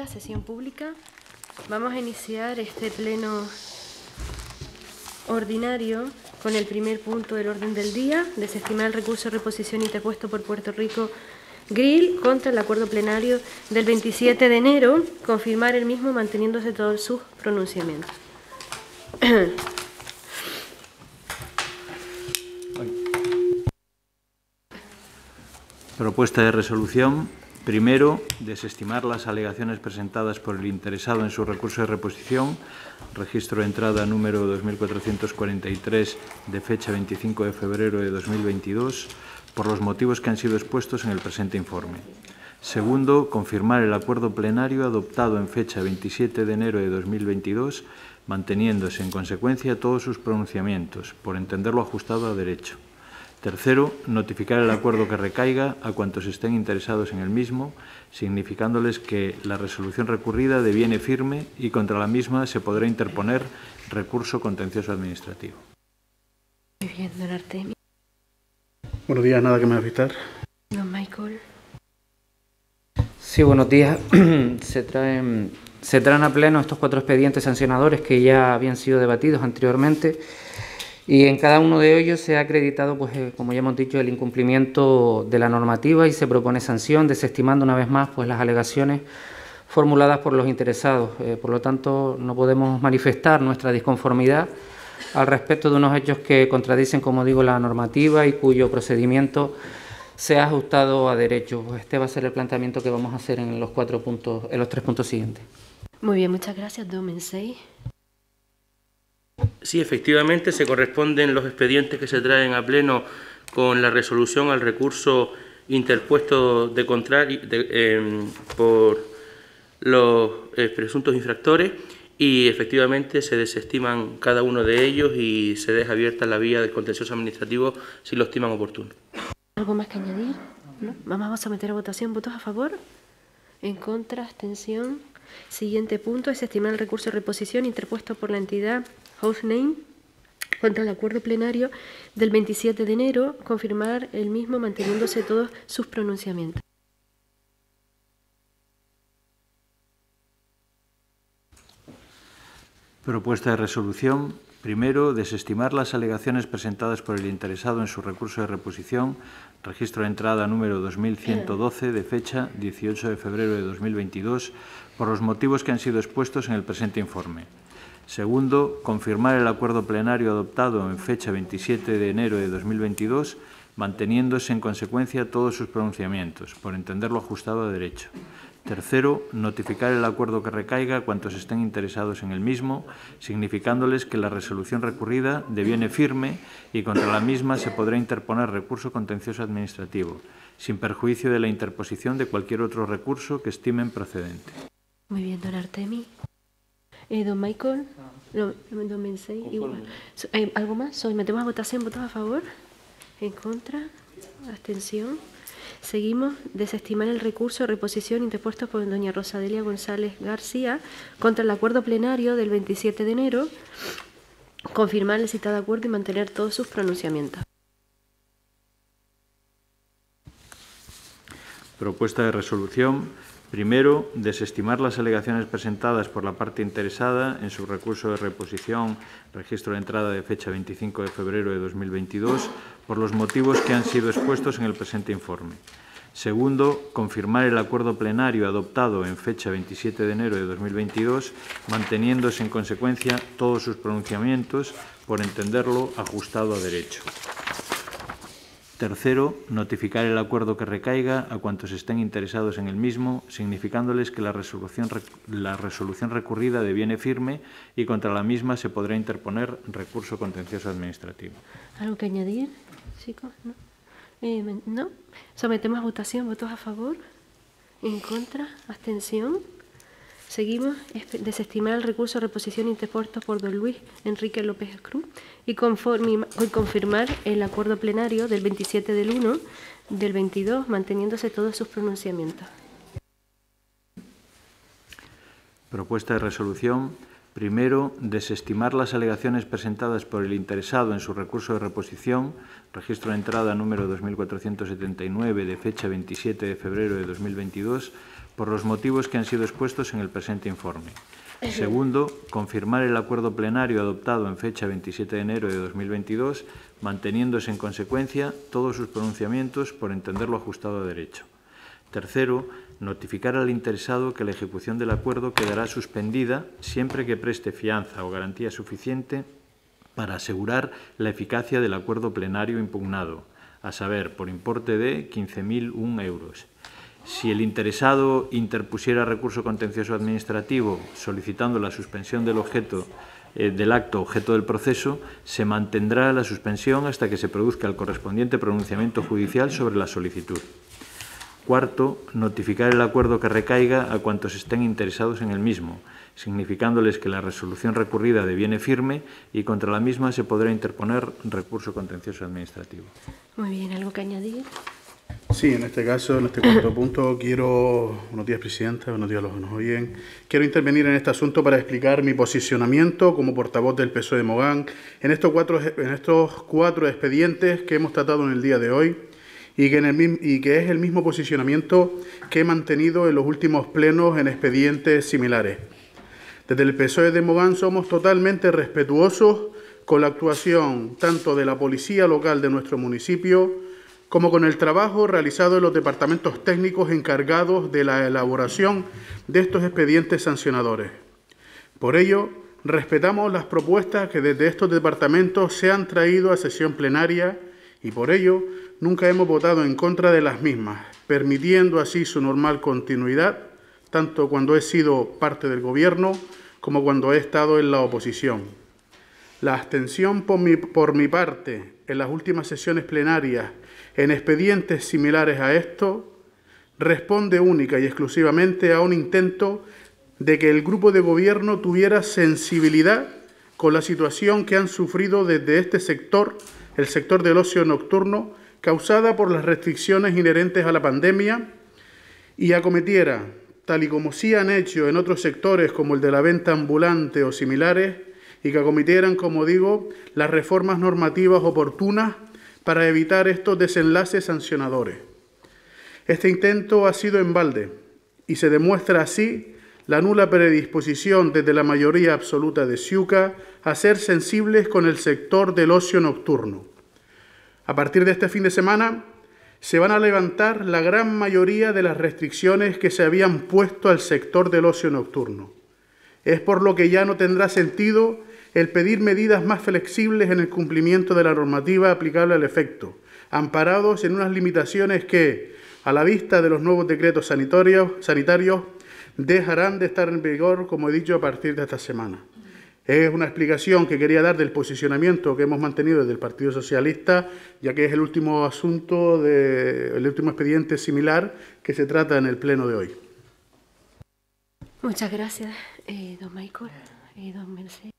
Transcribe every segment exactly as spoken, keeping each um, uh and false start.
días, sesión pública. Vamos a iniciar este pleno ordinario con el primer punto del orden del día, desestimar el recurso de reposición interpuesto por Puerto Rico Grill contra el acuerdo plenario del veintisiete de enero, confirmar el mismo manteniéndose todos sus pronunciamientos. Propuesta de resolución. Primero, desestimar las alegaciones presentadas por el interesado en su recurso de reposición, registro de entrada número dos mil cuatrocientos cuarenta y tres de fecha veinticinco de febrero de dos mil veintidós, por los motivos que han sido expuestos en el presente informe. Segundo, confirmar el acuerdo plenario adoptado en fecha veintisiete de enero de dos mil veintidós, manteniéndose en consecuencia todos sus pronunciamientos, por entenderlo ajustado a derecho. Tercero, notificar el acuerdo que recaiga a cuantos estén interesados en el mismo, significándoles que la resolución recurrida deviene firme y contra la misma se podrá interponer recurso contencioso administrativo. Muy bien, don Artemio. Buenos días, nada que manifestar. Don Michael. Sí, buenos días. se, traen, se traen a pleno estos cuatro expedientes sancionadores que ya habían sido debatidos anteriormente. Y en cada uno de ellos se ha acreditado, pues, eh, como ya hemos dicho, el incumplimiento de la normativa y se propone sanción, desestimando una vez más pues, las alegaciones formuladas por los interesados. Eh, por lo tanto, no podemos manifestar nuestra disconformidad al respecto de unos hechos que contradicen, como digo, la normativa y cuyo procedimiento se ha ajustado a derecho. Pues este va a ser el planteamiento que vamos a hacer en los cuatro puntos, en los tres puntos siguientes. Muy bien, muchas gracias, don Mensei. Sí, efectivamente, se corresponden los expedientes que se traen a pleno con la resolución al recurso interpuesto de contrario de, eh, por los eh, presuntos infractores y efectivamente se desestiman cada uno de ellos y se deja abierta la vía del contencioso administrativo si lo estiman oportuno. ¿Algo más que añadir? ¿No? Vamos a someter a votación. ¿Votos a favor? ¿En contra? ¿Abstención? Siguiente punto, desestimar el recurso de reposición interpuesto por la entidad Housename contra el acuerdo plenario del veintisiete de enero, confirmar el mismo manteniéndose todos sus pronunciamientos. Propuesta de resolución. Primero, desestimar las alegaciones presentadas por el interesado en su recurso de reposición, registro de entrada número dos mil ciento doce de fecha dieciocho de febrero de dos mil veintidós, por los motivos que han sido expuestos en el presente informe. Segundo, confirmar el acuerdo plenario adoptado en fecha veintisiete de enero de dos mil veintidós, manteniéndose en consecuencia todos sus pronunciamientos, por entenderlo ajustado a derecho. Tercero, notificar el acuerdo que recaiga a cuantos estén interesados en el mismo, significándoles que la resolución recurrida deviene firme y contra la misma se podrá interponer recurso contencioso administrativo, sin perjuicio de la interposición de cualquier otro recurso que estimen procedente. Muy bien, don Artemi. Eh, don Michael, no, don Mensei, igual. Eh, ¿Algo más? Sometemos a votación. ¿Votos a favor? ¿En contra? ¿Abstención? Seguimos. Desestimar el recurso de reposición interpuesto por doña Rosadelia González García contra el acuerdo plenario del veintisiete de enero, confirmar el citado acuerdo y mantener todos sus pronunciamientos. Propuesta de resolución. Primero, desestimar las alegaciones presentadas por la parte interesada en su recurso de reposición, registro de entrada de fecha veinticinco de febrero de dos mil veintidós, por los motivos que han sido expuestos en el presente informe. Segundo, confirmar el acuerdo plenario adoptado en fecha veintisiete de enero de dos mil veintidós, manteniéndose en consecuencia todos sus pronunciamientos, por entenderlo ajustado a derecho. Tercero, notificar el acuerdo que recaiga a cuantos estén interesados en el mismo, significándoles que la resolución, la resolución recurrida deviene firme y contra la misma se podrá interponer recurso contencioso administrativo. ¿Algo que añadir, chicos? ¿No? Eh, ¿No? Sometemos a votación. ¿Votos a favor? ¿En contra? ¿Abstención? Seguimos. Desestimar el recurso de reposición interpuesto por don Luis Enrique López Cruz y, y confirmar el acuerdo plenario del veintisiete del uno del veintidós, manteniéndose todos sus pronunciamientos. Propuesta de resolución. Primero, desestimar las alegaciones presentadas por el interesado en su recurso de reposición, registro de entrada número dos mil cuatrocientos setenta y nueve, de fecha veintisiete de febrero de dos mil veintidós, por los motivos que han sido expuestos en el presente informe. Segundo, confirmar el acuerdo plenario adoptado en fecha veintisiete de enero de dos mil veintidós, manteniéndose en consecuencia todos sus pronunciamientos por entenderlo ajustado a derecho. Tercero, notificar al interesado que la ejecución del acuerdo quedará suspendida siempre que preste fianza o garantía suficiente para asegurar la eficacia del acuerdo plenario impugnado, a saber, por importe de quince mil uno euros. Si el interesado interpusiera recurso contencioso administrativo solicitando la suspensión del objeto eh, del acto objeto del proceso, se mantendrá la suspensión hasta que se produzca el correspondiente pronunciamiento judicial sobre la solicitud. Cuarto, notificar el acuerdo que recaiga a cuantos estén interesados en el mismo, significándoles que la resolución recurrida deviene firme y contra la misma se podrá interponer recurso contencioso administrativo. Muy bien, ¿algo que añadir? Sí, en este caso, en este cuarto punto, quiero, buenos días, Presidenta, buenos días a los que nos oyen, quiero intervenir en este asunto para explicar mi posicionamiento como portavoz del P S O E de Mogán en estos cuatro, en estos cuatro expedientes que hemos tratado en el día de hoy y que, en el, y que es el mismo posicionamiento que he mantenido en los últimos plenos en expedientes similares. Desde el P S O E de Mogán somos totalmente respetuosos con la actuación tanto de la policía local de nuestro municipio como con el trabajo realizado en los departamentos técnicos encargados de la elaboración de estos expedientes sancionadores. Por ello, respetamos las propuestas que desde estos departamentos se han traído a sesión plenaria y por ello nunca hemos votado en contra de las mismas, permitiendo así su normal continuidad, tanto cuando he sido parte del Gobierno como cuando he estado en la oposición. La abstención por mi, por mi parte en las últimas sesiones plenarias en expedientes similares a esto responde única y exclusivamente a un intento de que el grupo de gobierno tuviera sensibilidad con la situación que han sufrido desde este sector, el sector del ocio nocturno, causada por las restricciones inherentes a la pandemia, y acometiera, tal y como sí han hecho en otros sectores como el de la venta ambulante o similares, y que acometieran, como digo, las reformas normativas oportunas para evitar estos desenlaces sancionadores. Este intento ha sido en balde y se demuestra así la nula predisposición desde la mayoría absoluta de Ciuca a ser sensibles con el sector del ocio nocturno. A partir de este fin de semana se van a levantar la gran mayoría de las restricciones que se habían puesto al sector del ocio nocturno. Es por lo que ya no tendrá sentido el pedir medidas más flexibles en el cumplimiento de la normativa aplicable al efecto, amparados en unas limitaciones que, a la vista de los nuevos decretos sanitarios, sanitarios, dejarán de estar en vigor, como he dicho, a partir de esta semana. Es una explicación que quería dar del posicionamiento que hemos mantenido desde el Partido Socialista, ya que es el último asunto, de, el último expediente similar que se trata en el pleno de hoy. Muchas gracias, eh, don Michael y don Mercedes.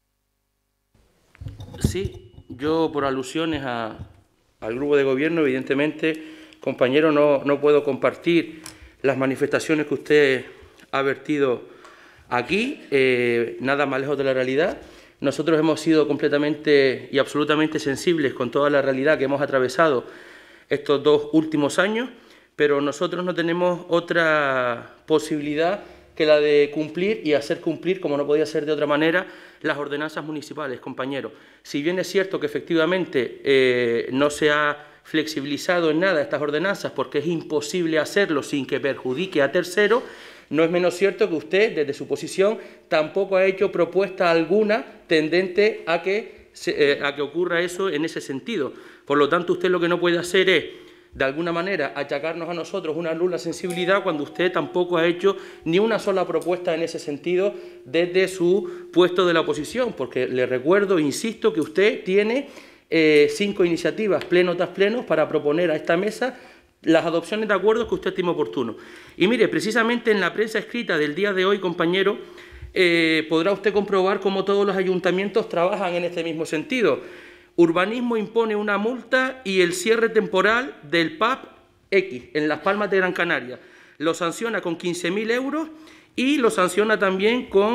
Sí, yo por alusiones a, al grupo de gobierno, evidentemente, compañero, no, no puedo compartir las manifestaciones que usted ha vertido aquí, eh, nada más lejos de la realidad. Nosotros hemos sido completamente y absolutamente sensibles con toda la realidad que hemos atravesado estos dos últimos años, pero nosotros no tenemos otra posibilidad que la de cumplir y hacer cumplir, como no podía ser de otra manera, las ordenanzas municipales, compañeros. Si bien es cierto que efectivamente eh, no se ha flexibilizado en nada estas ordenanzas porque es imposible hacerlo sin que perjudique a terceros, no es menos cierto que usted, desde su posición, tampoco ha hecho propuesta alguna tendente a que, se, eh, a que ocurra eso en ese sentido. Por lo tanto, usted lo que no puede hacer es, de alguna manera, achacarnos a nosotros una nula sensibilidad cuando usted tampoco ha hecho ni una sola propuesta en ese sentido desde su puesto de la oposición, porque le recuerdo, insisto, que usted tiene eh, cinco iniciativas, pleno tras pleno, para proponer a esta mesa las adopciones de acuerdos que usted estime oportuno. Y mire, precisamente en la prensa escrita del día de hoy, compañero, eh, podrá usted comprobar cómo todos los ayuntamientos trabajan en este mismo sentido. Urbanismo impone una multa y el cierre temporal del pub X en Las Palmas de Gran Canaria. Lo sanciona con quince mil euros y lo sanciona también con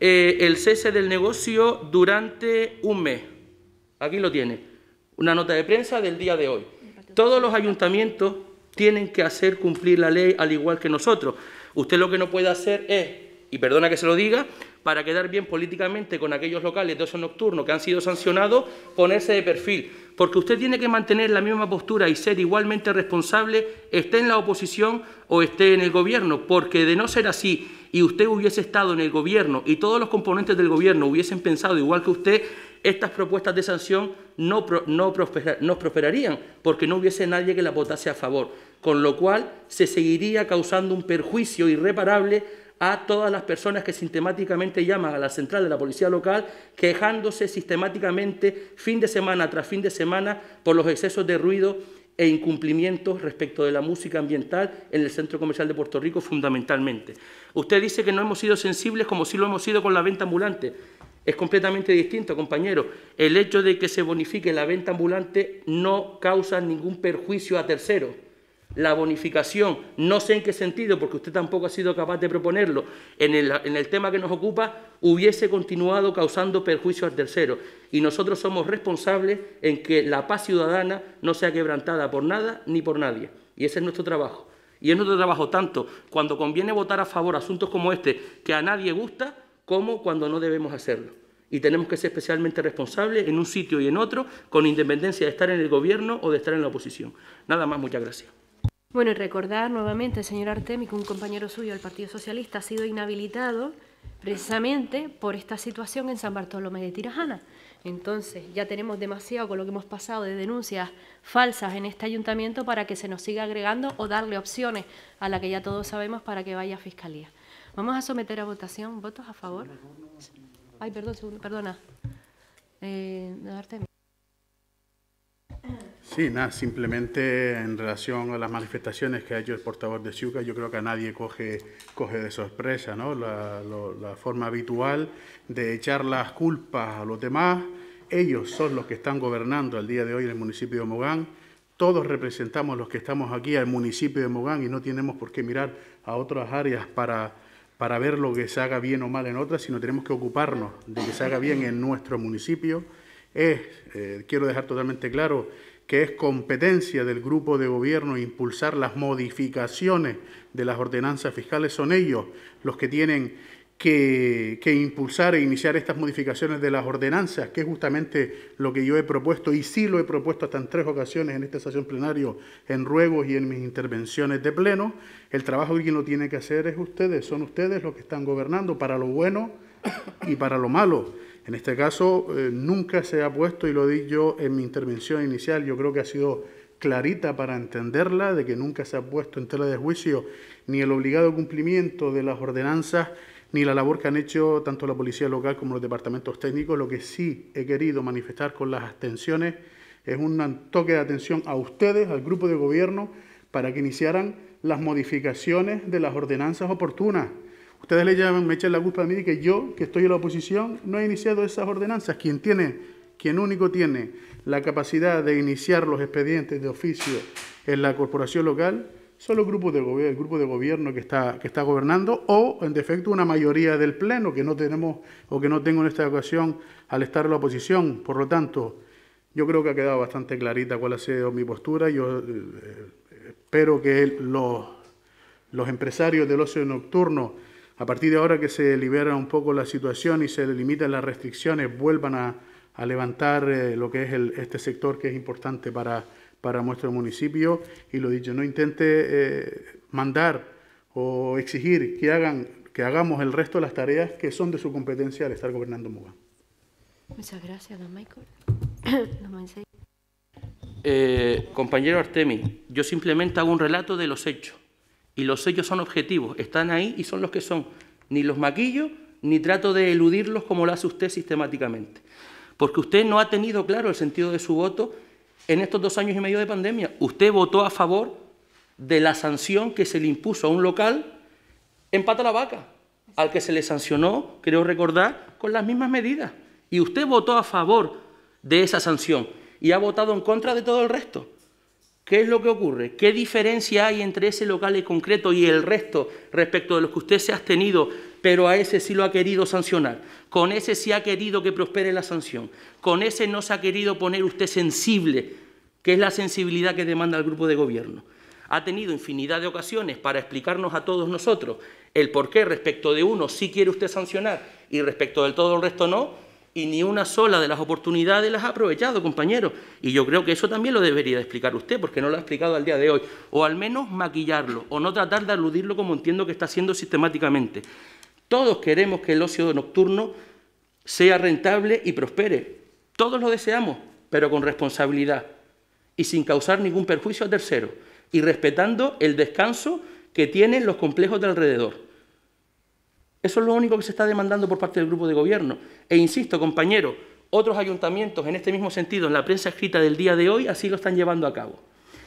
eh, el cese del negocio durante un mes. Aquí lo tiene, una nota de prensa del día de hoy. Todos los ayuntamientos tienen que hacer cumplir la ley al igual que nosotros. Usted lo que no puede hacer es, y perdona que se lo diga, para quedar bien políticamente con aquellos locales de ocio nocturno que han sido sancionados, ponerse de perfil. Porque usted tiene que mantener la misma postura y ser igualmente responsable, esté en la oposición o esté en el gobierno, porque de no ser así y usted hubiese estado en el gobierno y todos los componentes del gobierno hubiesen pensado igual que usted, estas propuestas de sanción no, no, prospera, no prosperarían, porque no hubiese nadie que las votase a favor, con lo cual se seguiría causando un perjuicio irreparable a todas las personas que sistemáticamente llaman a la central de la policía local, quejándose sistemáticamente fin de semana tras fin de semana por los excesos de ruido e incumplimientos respecto de la música ambiental en el Centro Comercial de Puerto Rico fundamentalmente. Usted dice que no hemos sido sensibles como sí lo hemos sido con la venta ambulante. Es completamente distinto, compañero. El hecho de que se bonifique la venta ambulante no causa ningún perjuicio a terceros. La bonificación, no sé en qué sentido, porque usted tampoco ha sido capaz de proponerlo, en el, en el tema que nos ocupa, hubiese continuado causando perjuicio al tercero. Y nosotros somos responsables en que la paz ciudadana no sea quebrantada por nada ni por nadie. Y ese es nuestro trabajo. Y es nuestro trabajo tanto cuando conviene votar a favor asuntos como este, que a nadie gusta, como cuando no debemos hacerlo. Y tenemos que ser especialmente responsables en un sitio y en otro, con independencia de estar en el gobierno o de estar en la oposición. Nada más, muchas gracias. Bueno, y recordar nuevamente, señor Artemi, que un compañero suyo del Partido Socialista ha sido inhabilitado precisamente por esta situación en San Bartolomé de Tirajana. Entonces, ya tenemos demasiado con lo que hemos pasado de denuncias falsas en este ayuntamiento para que se nos siga agregando o darle opciones a la que ya todos sabemos para que vaya a Fiscalía. Vamos a someter a votación. ¿Votos a favor? Ay, perdón, segundo, perdona. Eh, Artemi. Sí, nada, simplemente en relación a las manifestaciones que ha hecho el portavoz de Ciuca, yo creo que a nadie coge, coge de sorpresa, ¿no? La, lo, la forma habitual de echar las culpas a los demás. Ellos son los que están gobernando al día de hoy en el municipio de Mogán. Todos representamos los que estamos aquí al municipio de Mogán y no tenemos por qué mirar a otras áreas para, para ver lo que se haga bien o mal en otras, sino tenemos que ocuparnos de que se haga bien en nuestro municipio. Es, eh, quiero dejar totalmente claro que es competencia del grupo de gobierno impulsar las modificaciones de las ordenanzas fiscales. Son ellos los que tienen que, que impulsar e iniciar estas modificaciones de las ordenanzas, que es justamente lo que yo he propuesto, y sí lo he propuesto hasta en tres ocasiones en esta sesión plenaria, en ruegos y en mis intervenciones de pleno. El trabajo que quien lo tiene que hacer es ustedes, son ustedes los que están gobernando para lo bueno y para lo malo. En este caso, eh, nunca se ha puesto, y lo di yo en mi intervención inicial, yo creo que ha sido clarita para entenderla, de que nunca se ha puesto en tela de juicio ni el obligado cumplimiento de las ordenanzas, ni la labor que han hecho tanto la policía local como los departamentos técnicos. Lo que sí he querido manifestar con las abstenciones es un toque de atención a ustedes, al grupo de gobierno, para que iniciaran las modificaciones de las ordenanzas oportunas. Ustedes le llaman, me echan la culpa a mí de que yo, que estoy en la oposición, no he iniciado esas ordenanzas. Quien tiene, quien único tiene la capacidad de iniciar los expedientes de oficio en la corporación local son los grupos de gobierno, el grupo de gobierno que está, que está gobernando, o en defecto una mayoría del pleno que no tenemos o que no tengo en esta ocasión al estar en la oposición. Por lo tanto, yo creo que ha quedado bastante clarita cuál ha sido mi postura. Yo eh, espero que los, los empresarios del ocio nocturno, a partir de ahora que se libera un poco la situación y se limitan las restricciones, vuelvan a, a levantar eh, lo que es el, este sector que es importante para, para nuestro municipio. Y lo dicho, no intente eh, mandar o exigir que, hagan, que hagamos el resto de las tareas que son de su competencia al estar gobernando Mogán. Muchas gracias, don Michael. don eh, compañero Artemi, yo simplemente hago un relato de los hechos. Y los hechos son objetivos, están ahí y son los que son. Ni los maquillo, ni trato de eludirlos como lo hace usted sistemáticamente. Porque usted no ha tenido claro el sentido de su voto en estos dos años y medio de pandemia. Usted votó a favor de la sanción que se le impuso a un local en Pata la Vaca, al que se le sancionó, creo recordar, con las mismas medidas. Y usted votó a favor de esa sanción y ha votado en contra de todo el resto. ¿Qué es lo que ocurre? ¿Qué diferencia hay entre ese local en concreto y el resto respecto de los que usted se ha abstenido pero a ese sí lo ha querido sancionar. Con ese sí ha querido que prospere la sanción. Con ese no se ha querido poner usted sensible, que es la sensibilidad que demanda el grupo de gobierno. Ha tenido infinidad de ocasiones para explicarnos a todos nosotros el por qué respecto de uno sí quiere usted sancionar y respecto del todo el resto no, y ni una sola de las oportunidades las ha aprovechado, compañeros. Y yo creo que eso también lo debería de explicar usted, porque no lo ha explicado al día de hoy, o al menos maquillarlo, o no tratar de aludirlo como entiendo que está haciendo sistemáticamente. Todos queremos que el ocio nocturno sea rentable y prospere. Todos lo deseamos, pero con responsabilidad y sin causar ningún perjuicio a terceros, y respetando el descanso que tienen los complejos de alrededor. Eso es lo único que se está demandando por parte del grupo de gobierno. E insisto, compañeros, otros ayuntamientos en este mismo sentido, en la prensa escrita del día de hoy, así lo están llevando a cabo.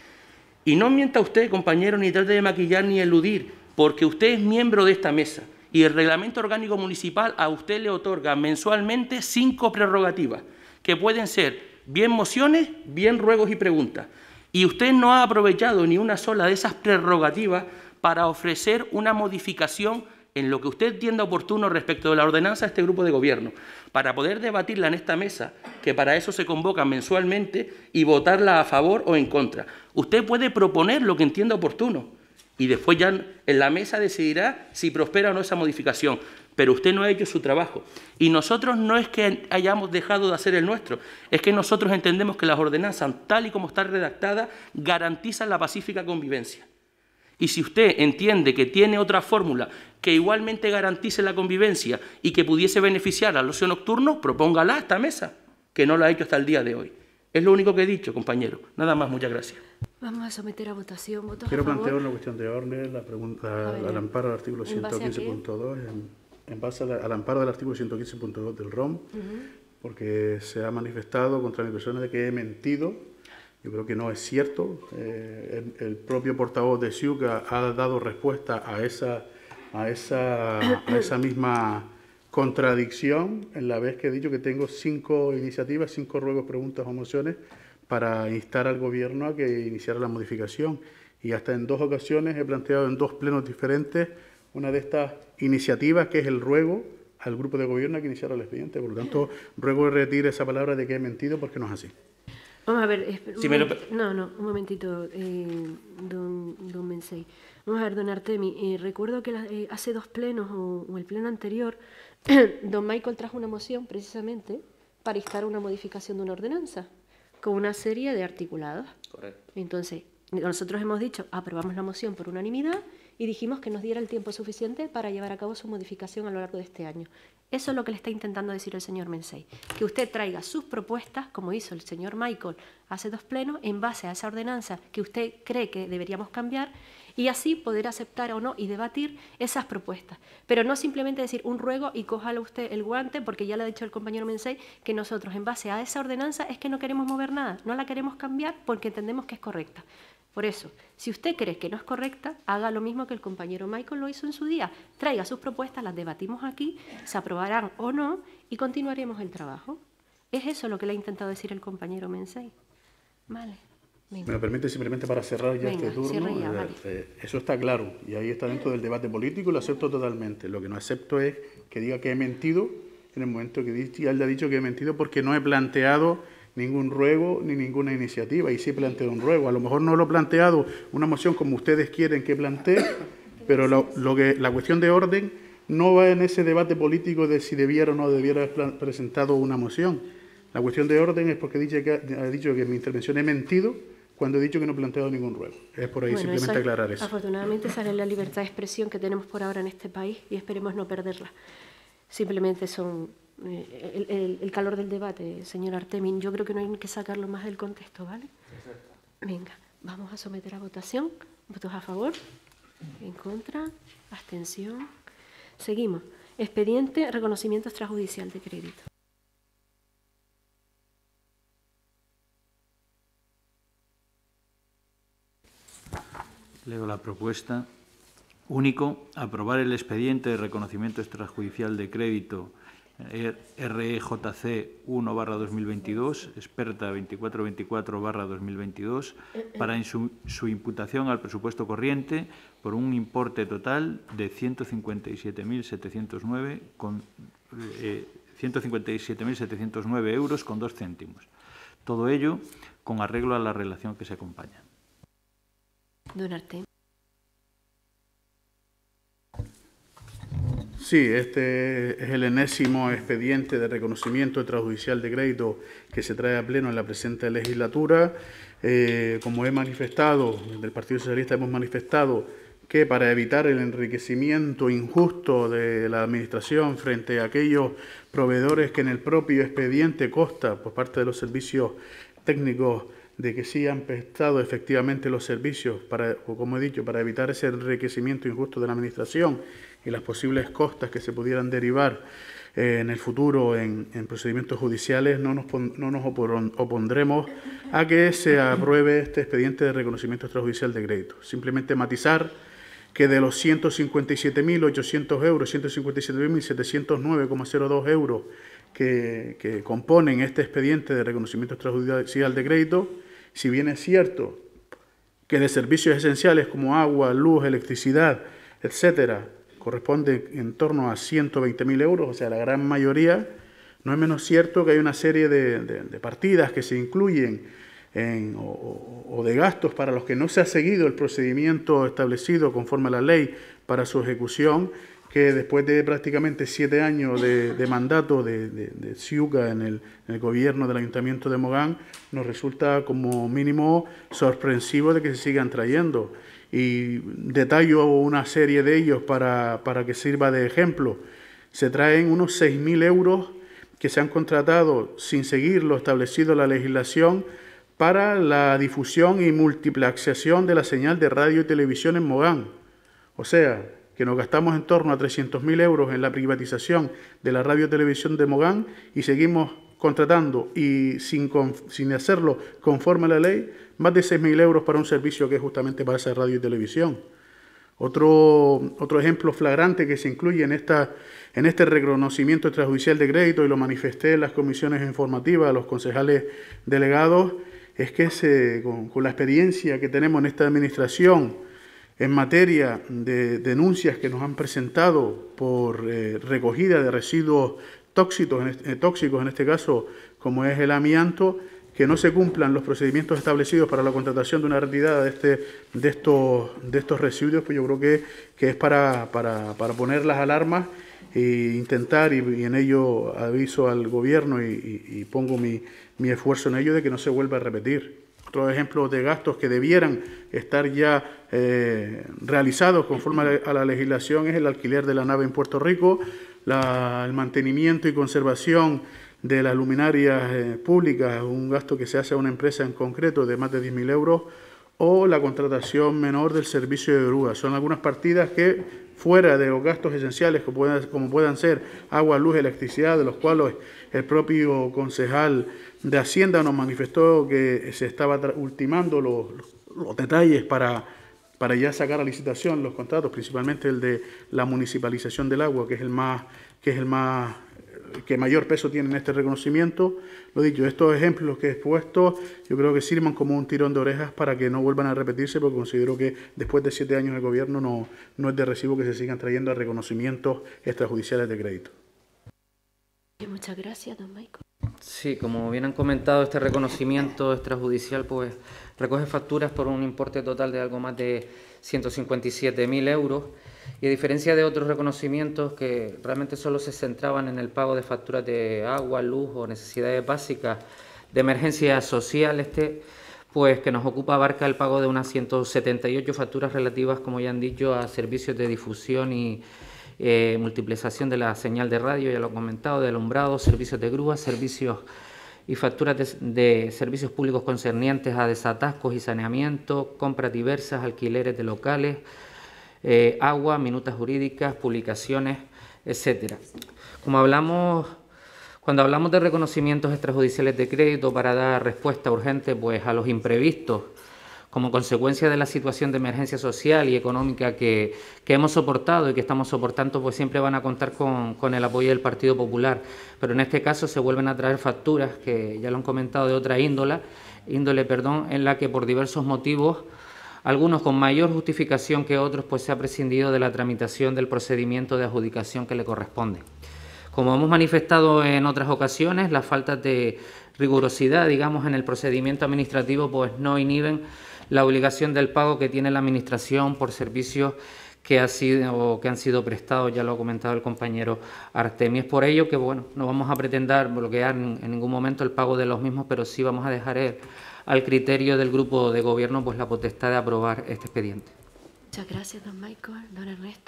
Y no mienta usted, compañero, ni trate de maquillar ni eludir, porque usted es miembro de esta mesa y el Reglamento Orgánico Municipal a usted le otorga mensualmente cinco prerrogativas, que pueden ser bien mociones, bien ruegos y preguntas. Y usted no ha aprovechado ni una sola de esas prerrogativas para ofrecer una modificación en lo que usted entienda oportuno respecto de la ordenanza a este grupo de gobierno, para poder debatirla en esta mesa, que para eso se convoca mensualmente, y votarla a favor o en contra. Usted puede proponer lo que entienda oportuno y después ya en la mesa decidirá si prospera o no esa modificación. Pero usted no ha hecho su trabajo. Y nosotros no es que hayamos dejado de hacer el nuestro, es que nosotros entendemos que las ordenanzas, tal y como están redactadas, garantizan la pacífica convivencia. Y si usted entiende que tiene otra fórmula que igualmente garantice la convivencia y que pudiese beneficiar al ocio nocturno, propóngala a esta mesa, que no lo ha hecho hasta el día de hoy. Es lo único que he dicho, compañero. Nada más, muchas gracias. Vamos a someter a votación. ¿Votos Quiero a favor? plantear una cuestión de orden, la pregunta ver, al amparo del artículo ¿en ciento base a quince qué? punto dos, en, en base a la- al amparo del artículo ciento quince punto dos del R O M, Ujú. porque se ha manifestado contra mi persona de que he mentido. Yo creo que no es cierto. Eh, el, el propio portavoz de Ciuca ha dado respuesta a esa, a esa, a esa misma contradicción en la vez que he dicho que tengo cinco iniciativas, cinco ruegos, preguntas o mociones para instar al Gobierno a que iniciara la modificación. Y hasta en dos ocasiones he planteado en dos plenos diferentes una de estas iniciativas, que es el ruego al grupo de Gobierno a que iniciara el expediente. Por lo tanto, ruego que retire esa palabra de que he mentido, porque no es así. Vamos a ver, espera, un Si me lo momenti- no, no, un momentito, eh, don, don Mensei. Vamos a ver, don Artemi, eh, recuerdo que la- eh, hace dos plenos o, o el pleno anterior, don Michael trajo una moción precisamente para instar una modificación de una ordenanza con una serie de articulados. Correcto. Entonces, nosotros hemos dicho, aprobamos la moción por unanimidad y dijimos que nos diera el tiempo suficiente para llevar a cabo su modificación a lo largo de este año. Eso es lo que le está intentando decir el señor Mensei, que usted traiga sus propuestas, como hizo el señor Michael hace dos plenos, en base a esa ordenanza que usted cree que deberíamos cambiar, y así poder aceptar o no y debatir esas propuestas. Pero no simplemente decir un ruego y cójale usted el guante, porque ya le ha dicho el compañero Mensei que nosotros, en base a esa ordenanza, es que no queremos mover nada, no la queremos cambiar porque entendemos que es correcta. Por eso, si usted cree que no es correcta, haga lo mismo que el compañero Michael lo hizo en su día. Traiga sus propuestas, las debatimos aquí, se aprobarán o no y continuaremos el trabajo. Es eso lo que le ha intentado decir el compañero Mensei. Vale. Venga. Me lo permite simplemente para cerrar ya Venga, este turno. cierre ya, Eh, vale. eh, eso está claro y ahí está dentro del debate político y lo acepto totalmente. Lo que no acepto es que diga que he mentido en el momento que di- ya le ha dicho que he mentido porque no he planteado ningún ruego ni ninguna iniciativa, y sí he planteado un ruego. A lo mejor no lo he planteado una moción como ustedes quieren que plantee, pero lo, lo que, la cuestión de orden no va en ese debate político de si debiera o no debiera haber plan- presentado una moción. La cuestión de orden es porque he dicho que, ha dicho que en mi intervención he mentido cuando he dicho que no he planteado ningún ruego. Es por ahí Bueno, simplemente eso- aclarar eso. Afortunadamente sale la libertad de expresión que tenemos por ahora en este país y esperemos no perderla. Simplemente son eh, el, el- el calor del debate, señor Artemin. Yo creo que no hay que sacarlo más del contexto, ¿vale? Venga, vamos a someter a votación. ¿Votos a favor? ¿En contra? ¿Abstención? Seguimos. Expediente reconocimiento extrajudicial de crédito. Leo la propuesta. Único, aprobar el expediente de reconocimiento extrajudicial de crédito R E J C uno barra dos mil veintidós, Experta veinticuatro veinticuatro barra dos mil veintidós, para su, su imputación al presupuesto corriente por un importe total de ciento cincuenta y siete mil setecientos nueve con, eh, ciento cincuenta y siete mil setecientos nueve euros con dos céntimos. Todo ello con arreglo a la relación que se acompaña. Don Arte. Sí, este es el enésimo expediente de reconocimiento extrajudicial de crédito que se trae a pleno en la presente legislatura. Eh, como he manifestado, desde el Partido Socialista hemos manifestado que para evitar el enriquecimiento injusto de la Administración frente a aquellos proveedores que en el propio expediente consta por parte de los servicios técnicos de que sí han prestado efectivamente los servicios, para, o como he dicho, para evitar ese enriquecimiento injusto de la Administración y las posibles costas que se pudieran derivar eh, en el futuro en, en procedimientos judiciales, no nos, no nos opondremos a que se apruebe este expediente de reconocimiento extrajudicial de crédito. Simplemente matizar que de los ciento cincuenta y siete mil ochocientos euros, ciento cincuenta y siete mil setecientos nueve coma cero dos euros que, que componen este expediente de reconocimiento extrajudicial de crédito, si bien es cierto que de servicios esenciales como agua, luz, electricidad, etcétera, corresponde en torno a ciento veinte mil euros, o sea, la gran mayoría, no es menos cierto que hay una serie de, de, de partidas que se incluyen en, o, o de gastos para los que no se ha seguido el procedimiento establecido conforme a la ley para su ejecución, que después de prácticamente siete años de, de mandato de, de, de Ciuca en el, en el gobierno del Ayuntamiento de Mogán, nos resulta como mínimo sorpresivo de que se sigan trayendo. Y detallo una serie de ellos para, para que sirva de ejemplo. Se traen unos seis mil euros que se han contratado sin seguir lo establecido en la legislación para la difusión y multiplexación de la señal de radio y televisión en Mogán. O sea, que nos gastamos en torno a trescientos mil euros en la privatización de la radio y televisión de Mogán y seguimos contratando y sin, sin hacerlo conforme a la ley, más de seis mil euros para un servicio que es justamente para esa radio y televisión. Otro, otro ejemplo flagrante que se incluye en, esta, en este reconocimiento extrajudicial de crédito, y lo manifesté en las comisiones informativas a los concejales delegados, es que se, con, con la experiencia que tenemos en esta administración en materia de denuncias que nos han presentado por eh, recogida de residuos tóxicos en, este, tóxicos, en este caso como es el amianto, que no se cumplan los procedimientos establecidos para la contratación de una retirada de, este, de, estos, de estos residuos, pues yo creo que, que es para, para, para poner las alarmas e intentar, y, y en ello aviso al Gobierno y, y, y pongo mi, mi esfuerzo en ello, de que no se vuelva a repetir. Otros ejemplos de gastos que debieran estar ya eh, realizados conforme a la legislación es el alquiler de la nave en Puerto Rico, la, el mantenimiento y conservación de las luminarias eh, públicas, un gasto que se hace a una empresa en concreto de más de diez mil euros, o la contratación menor del servicio de grúa. Son algunas partidas que, fuera de los gastos esenciales como puedan, como puedan ser agua, luz, electricidad, de los cuales el propio concejal de Hacienda nos manifestó que se estaba ultimando los, los detalles para, para ya sacar a licitación los contratos, principalmente el de la municipalización del agua, que es el más, que es el más que mayor peso tiene en este reconocimiento. Lo dicho, estos ejemplos que he expuesto yo creo que sirvan como un tirón de orejas para que no vuelvan a repetirse, porque considero que después de siete años de gobierno no, no es de recibo que se sigan trayendo a reconocimientos extrajudiciales de crédito. Muchas gracias, don Michael. Sí, como bien han comentado, este reconocimiento extrajudicial pues recoge facturas por un importe total de algo más de ciento cincuenta y siete mil euros, y a diferencia de otros reconocimientos que realmente solo se centraban en el pago de facturas de agua, luz o necesidades básicas de emergencia social, este pues que nos ocupa abarca el pago de unas ciento setenta y ocho facturas relativas, como ya han dicho, a servicios de difusión y Eh, multiplicación de la señal de radio, ya lo he comentado, de alumbrado, servicios de grúa, servicios y facturas de, de servicios públicos concernientes a desatascos y saneamiento, compras diversas, alquileres de locales, eh, agua, minutas jurídicas, publicaciones, etcétera. Como hablamos, cuando hablamos de reconocimientos extrajudiciales de crédito para dar respuesta urgente pues a los imprevistos como consecuencia de la situación de emergencia social y económica que, que hemos soportado y que estamos soportando, pues siempre van a contar con, con el apoyo del Partido Popular. Pero en este caso se vuelven a traer facturas, que ya lo han comentado, de otra índole, índole perdón, en la que por diversos motivos, algunos con mayor justificación que otros, pues se ha prescindido de la tramitación del procedimiento de adjudicación que le corresponde. Como hemos manifestado en otras ocasiones, las faltas de rigurosidad, digamos, en el procedimiento administrativo, pues no inhiben la obligación del pago que tiene la Administración por servicios que, ha sido, que han sido prestados, ya lo ha comentado el compañero Artemio. Es por ello que, bueno, no vamos a pretender bloquear en, en ningún momento el pago de los mismos, pero sí vamos a dejar el, al criterio del Grupo de Gobierno pues la potestad de aprobar este expediente. Muchas gracias, don Michael. Don Ernesto.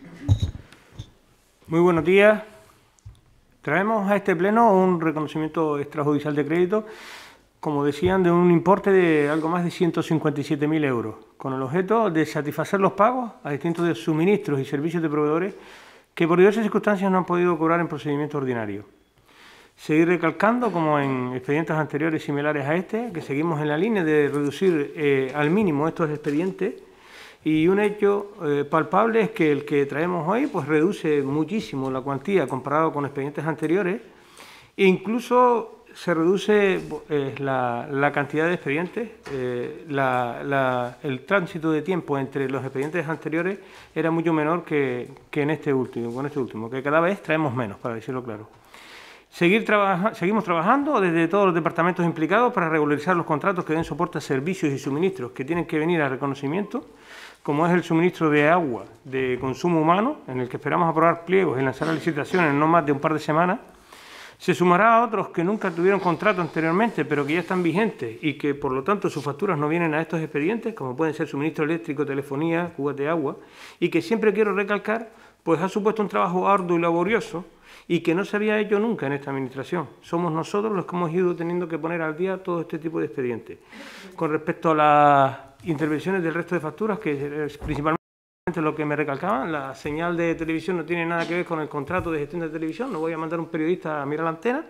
Muy buenos días. Traemos a este pleno un reconocimiento extrajudicial de crédito, como decían, de un importe de algo más de ciento cincuenta y siete mil euros, con el objeto de satisfacer los pagos a distintos suministros y servicios de proveedores que por diversas circunstancias no han podido cobrar en procedimiento ordinario. Seguir recalcando, como en expedientes anteriores similares a este, que seguimos en la línea de reducir eh, al mínimo estos expedientes, y un hecho eh, palpable es que el que traemos hoy pues reduce muchísimo la cuantía comparado con expedientes anteriores, e incluso se reduce eh, la, la cantidad de expedientes, eh, la, la, el tránsito de tiempo entre los expedientes anteriores era mucho menor que, que en este último, con este último, que cada vez traemos menos, para decirlo claro. Seguir trabaja, seguimos trabajando desde todos los departamentos implicados para regularizar los contratos que den soporte a servicios y suministros que tienen que venir a reconocimiento, como es el suministro de agua de consumo humano, en el que esperamos aprobar pliegos y lanzar la licitación en no más de un par de semanas. Se sumará a otros que nunca tuvieron contrato anteriormente, pero que ya están vigentes y que, por lo tanto, sus facturas no vienen a estos expedientes, como pueden ser suministro eléctrico, telefonía, cubas de agua, y que siempre quiero recalcar, pues ha supuesto un trabajo arduo y laborioso y que no se había hecho nunca en esta Administración. Somos nosotros los que hemos ido teniendo que poner al día todo este tipo de expedientes. Con respecto a las intervenciones del resto de facturas, que es principalmente lo que me recalcaban, la señal de televisión no tiene nada que ver con el contrato de gestión de televisión, no voy a mandar un periodista a mirar la antena.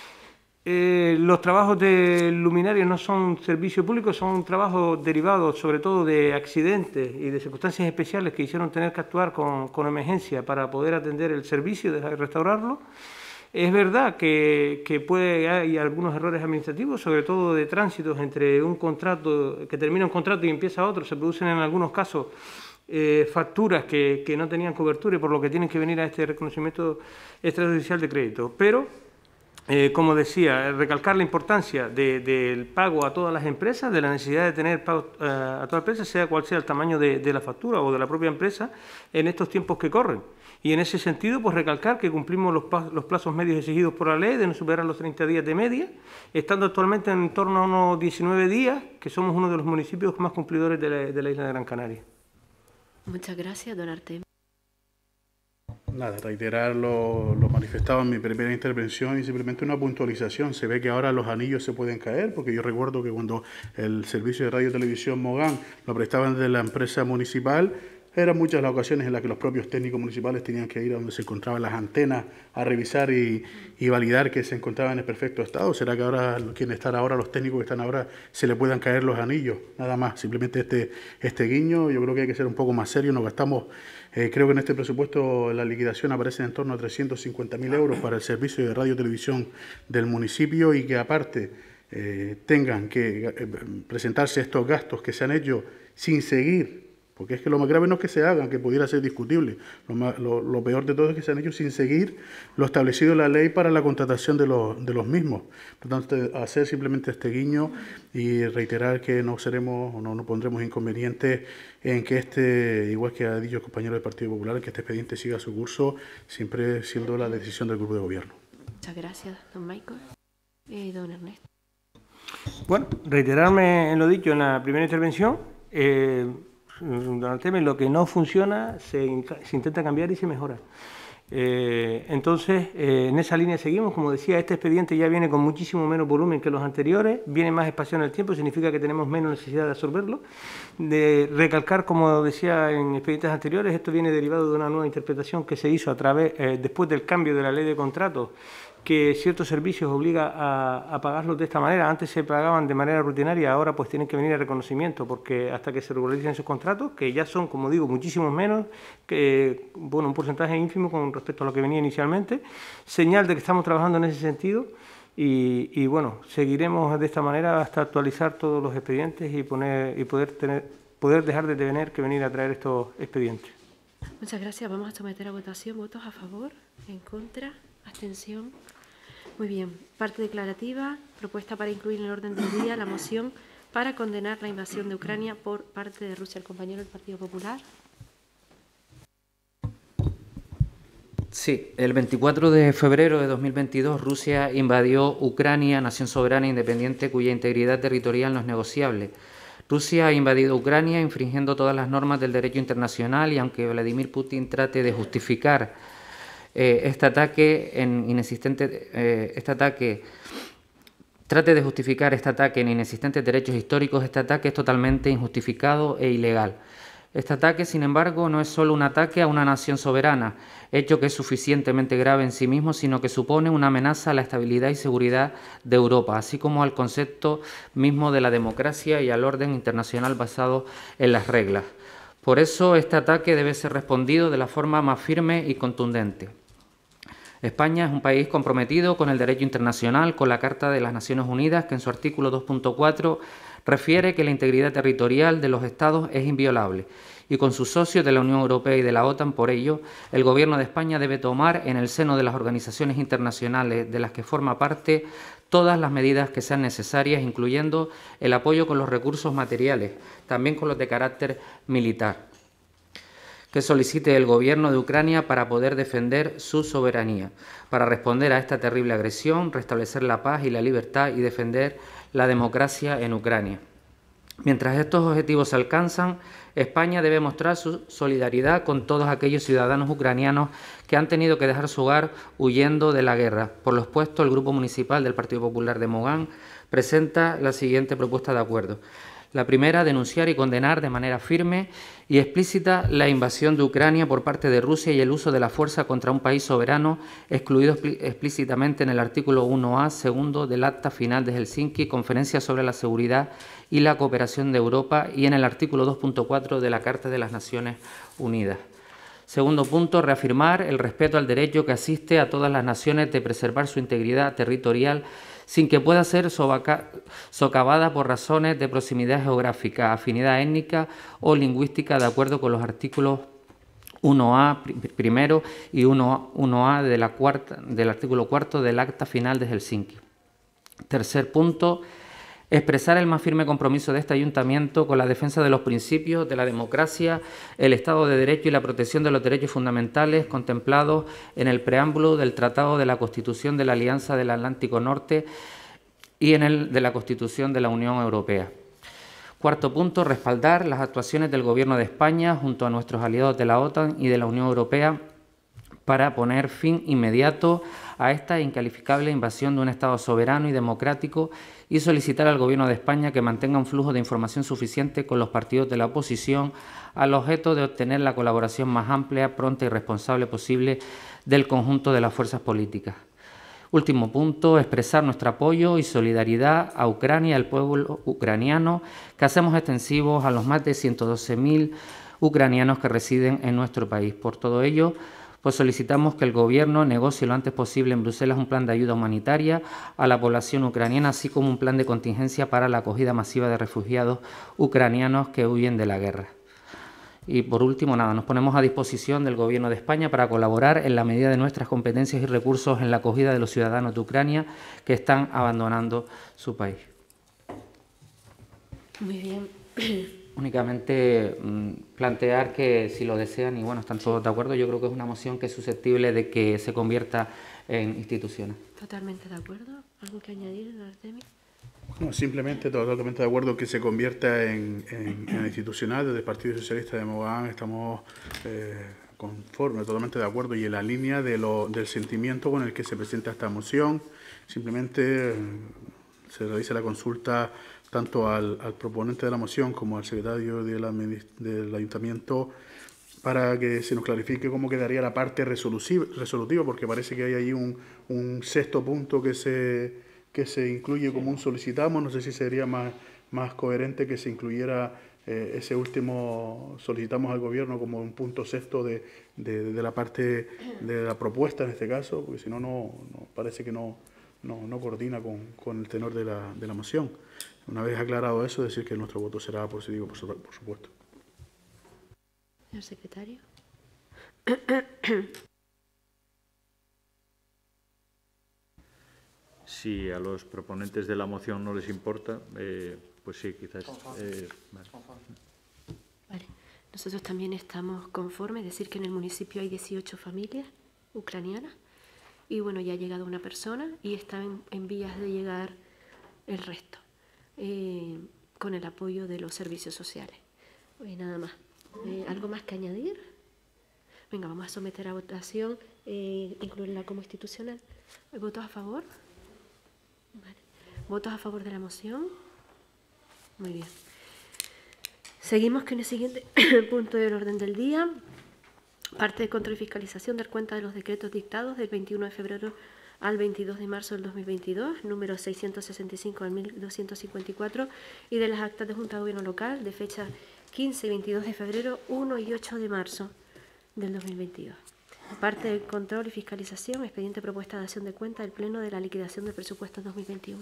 Eh, los trabajos de luminarias no son servicio público, son trabajos derivados sobre todo de accidentes y de circunstancias especiales que hicieron tener que actuar con, con emergencia para poder atender el servicio y restaurarlo. Es verdad que, que puede hay algunos errores administrativos, sobre todo de tránsitos entre un contrato, que termina un contrato y empieza otro, se producen en algunos casos Eh, facturas que, que no tenían cobertura y por lo que tienen que venir a este reconocimiento extrajudicial de crédito. Pero, eh, como decía, recalcar la importancia de, del pago a todas las empresas, de la necesidad de tener pago eh, a todas las empresas, sea cual sea el tamaño de, de la factura o de la propia empresa, en estos tiempos que corren. Y en ese sentido, pues recalcar que cumplimos los, los plazos medios exigidos por la ley de no superar los treinta días de media, estando actualmente en torno a unos diecinueve días, que somos uno de los municipios más cumplidores de la, de la isla de Gran Canaria. Muchas gracias, don Artemio. Nada, reiterar lo, lo manifestado en mi primera intervención y simplemente una puntualización. Se ve que ahora los anillos se pueden caer, porque yo recuerdo que cuando el servicio de radio y televisión Mogán lo prestaban de la empresa municipal, eran muchas las ocasiones en las que los propios técnicos municipales tenían que ir a donde se encontraban las antenas a revisar y, y validar que se encontraban en perfecto estado. ¿Será que ahora quienes están ahora, los técnicos que están ahora, se le puedan caer los anillos? Nada más, simplemente este, este guiño. Yo creo que hay que ser un poco más serio. Nos gastamos, eh, creo que en este presupuesto la liquidación aparece en torno a trescientos cincuenta mil euros para el servicio de radio y televisión del municipio, y que aparte eh, tengan que eh, presentarse estos gastos que se han hecho sin seguir. Porque es que lo más grave no es que se hagan, que pudiera ser discutible. Lo, más, lo, lo peor de todo es que se han hecho sin seguir lo establecido en la ley para la contratación de los, de los mismos. Por tanto, hacer simplemente este guiño y reiterar que no seremos o no nos pondremos inconvenientes en que este, igual que ha dicho el compañero del Partido Popular, que este expediente siga su curso, siempre siendo la decisión del Grupo de Gobierno. Muchas gracias, don Michael. Eh, don Ernesto. Bueno, reiterarme en lo dicho en la primera intervención. Eh, Don Artemio, lo que no funciona se, se intenta cambiar y se mejora. Eh, entonces, eh, en esa línea seguimos. Como decía, este expediente ya viene con muchísimo menos volumen que los anteriores, viene más espacio en el tiempo, significa que tenemos menos necesidad de absorberlo. De recalcar, como decía en expedientes anteriores, esto viene derivado de una nueva interpretación que se hizo a través, eh, después del cambio de la ley de contratos, que ciertos servicios obliga a, a pagarlos de esta manera. Antes se pagaban de manera rutinaria, ahora pues tienen que venir a reconocimiento, porque hasta que se regularicen esos contratos, que ya son, como digo, muchísimos menos, que bueno, un porcentaje ínfimo con respecto a lo que venía inicialmente, señal de que estamos trabajando en ese sentido y, y bueno, seguiremos de esta manera hasta actualizar todos los expedientes y, poner, y poder, tener, poder dejar de tener que venir a traer estos expedientes. Muchas gracias. Vamos a someter a votación. ¿Votos a favor? ¿En contra? ¿Abstención? Muy bien. Parte declarativa. Propuesta para incluir en el orden del día la moción para condenar la invasión de Ucrania por parte de Rusia. El compañero del Partido Popular. Sí, el veinticuatro de febrero de dos mil veintidós Rusia invadió Ucrania, nación soberana e independiente cuya integridad territorial no es negociable. Rusia ha invadido Ucrania infringiendo todas las normas del derecho internacional y aunque Vladimir Putin trate de justificar eh, este ataque en inexistente eh, este ataque trate de justificar este ataque en inexistentes derechos históricos, este ataque es totalmente injustificado e ilegal. Este ataque, sin embargo, no es solo un ataque a una nación soberana, hecho que es suficientemente grave en sí mismo, sino que supone una amenaza a la estabilidad y seguridad de Europa, así como al concepto mismo de la democracia y al orden internacional basado en las reglas. Por eso, este ataque debe ser respondido de la forma más firme y contundente. España es un país comprometido con el derecho internacional, con la Carta de las Naciones Unidas, que en su artículo dos punto cuatro refiere que la integridad territorial de los Estados es inviolable, y con sus socios de la Unión Europea y de la OTAN. Por ello, el Gobierno de España debe tomar en el seno de las organizaciones internacionales de las que forma parte todas las medidas que sean necesarias, incluyendo el apoyo con los recursos materiales, también con los de carácter militar, que solicite el Gobierno de Ucrania para poder defender su soberanía, para responder a esta terrible agresión, restablecer la paz y la libertad y defender la democracia en Ucrania. Mientras estos objetivos se alcanzan, España debe mostrar su solidaridad con todos aquellos ciudadanos ucranianos que han tenido que dejar su hogar huyendo de la guerra. Por lo expuesto, el Grupo Municipal del Partido Popular de Mogán presenta la siguiente propuesta de acuerdo. La primera, denunciar y condenar de manera firme y explícita la invasión de Ucrania por parte de Rusia y el uso de la fuerza contra un país soberano, excluido explícitamente en el artículo uno A, segundo del Acta Final de Helsinki, Conferencia sobre la Seguridad y la Cooperación de Europa, y en el artículo dos punto cuatro de la Carta de las Naciones Unidas. Segundo punto, reafirmar el respeto al derecho que asiste a todas las naciones de preservar su integridad territorial sin que pueda ser socavada por razones de proximidad geográfica, afinidad étnica o lingüística, de acuerdo con los artículos uno A primero y uno A de la cuarta, del artículo cuarto del Acta Final de Helsinki. Tercer punto, expresar el más firme compromiso de este Ayuntamiento con la defensa de los principios de la democracia, el Estado de Derecho y la protección de los derechos fundamentales contemplados en el preámbulo del Tratado de la Constitución de la Alianza del Atlántico Norte y en el de la Constitución de la Unión Europea. Cuarto punto, respaldar las actuaciones del Gobierno de España junto a nuestros aliados de la OTAN y de la Unión Europea para poner fin inmediato a esta incalificable invasión de un Estado soberano y democrático y solicitar al Gobierno de España que mantenga un flujo de información suficiente con los partidos de la oposición al objeto de obtener la colaboración más amplia, pronta y responsable posible del conjunto de las fuerzas políticas. Último punto, expresar nuestro apoyo y solidaridad a Ucrania y al pueblo ucraniano, que hacemos extensivos a los más de ciento doce mil ucranianos que residen en nuestro país. Por todo ello, pues solicitamos que el Gobierno negocie lo antes posible en Bruselas un plan de ayuda humanitaria a la población ucraniana, así como un plan de contingencia para la acogida masiva de refugiados ucranianos que huyen de la guerra. Y por último, nada, nos ponemos a disposición del Gobierno de España para colaborar en la medida de nuestras competencias y recursos en la acogida de los ciudadanos de Ucrania que están abandonando su país. Muy bien. Únicamente mmm, plantear que si lo desean, y bueno, están todos de acuerdo, yo creo que es una moción que es susceptible de que se convierta en instituciones. Totalmente de acuerdo. ¿Algo que añadir, Artemio? No, simplemente totalmente de acuerdo que se convierta en, en, en institucional. Desde el Partido Socialista de Mogán estamos eh, conformes, totalmente de acuerdo y en la línea de lo, del sentimiento con el que se presenta esta moción. Simplemente eh, se realiza la consulta tanto al, al proponente de la moción como al secretario de la, del Ayuntamiento para que se nos clarifique cómo quedaría la parte resolutiva, porque parece que hay allí un, un sexto punto que se, que se incluye como un solicitamos. No sé si sería más, más coherente que se incluyera eh, ese último solicitamos al Gobierno como un punto sexto de, de, de la parte de la propuesta en este caso, porque si no, no parece que no, no, no coordina con, con el tenor de la, de la moción. Una vez aclarado eso, decir que nuestro voto será positivo, por, por supuesto. Señor secretario. Si a los proponentes de la moción no les importa, eh, pues sí, quizás. Eh, vale. Vale. Nosotros también estamos conformes, es decir, que en el municipio hay dieciocho familias ucranianas y bueno, ya ha llegado una persona y está en, en vías de llegar el resto, eh, con el apoyo de los servicios sociales. Y nada más. Eh, ¿Algo más que añadir? Venga, vamos a someter a votación, eh, incluirla como institucional. ¿Votos a favor? Vale. ¿Votos a favor de la moción? Muy bien. Seguimos con el siguiente punto del orden del día. Parte de control y fiscalización dar cuenta de los decretos dictados del veintiuno de febrero al veintidós de marzo del dos mil veintidós, número seiscientos sesenta y cinco al mil doscientos cincuenta y cuatro, y de las actas de Junta de Gobierno Local de fecha quince y veintidós de febrero, uno y ocho de marzo del dos mil veintidós. Parte del control y fiscalización, expediente propuesta de acción de cuenta del Pleno de la liquidación del presupuesto dos mil veintiuno.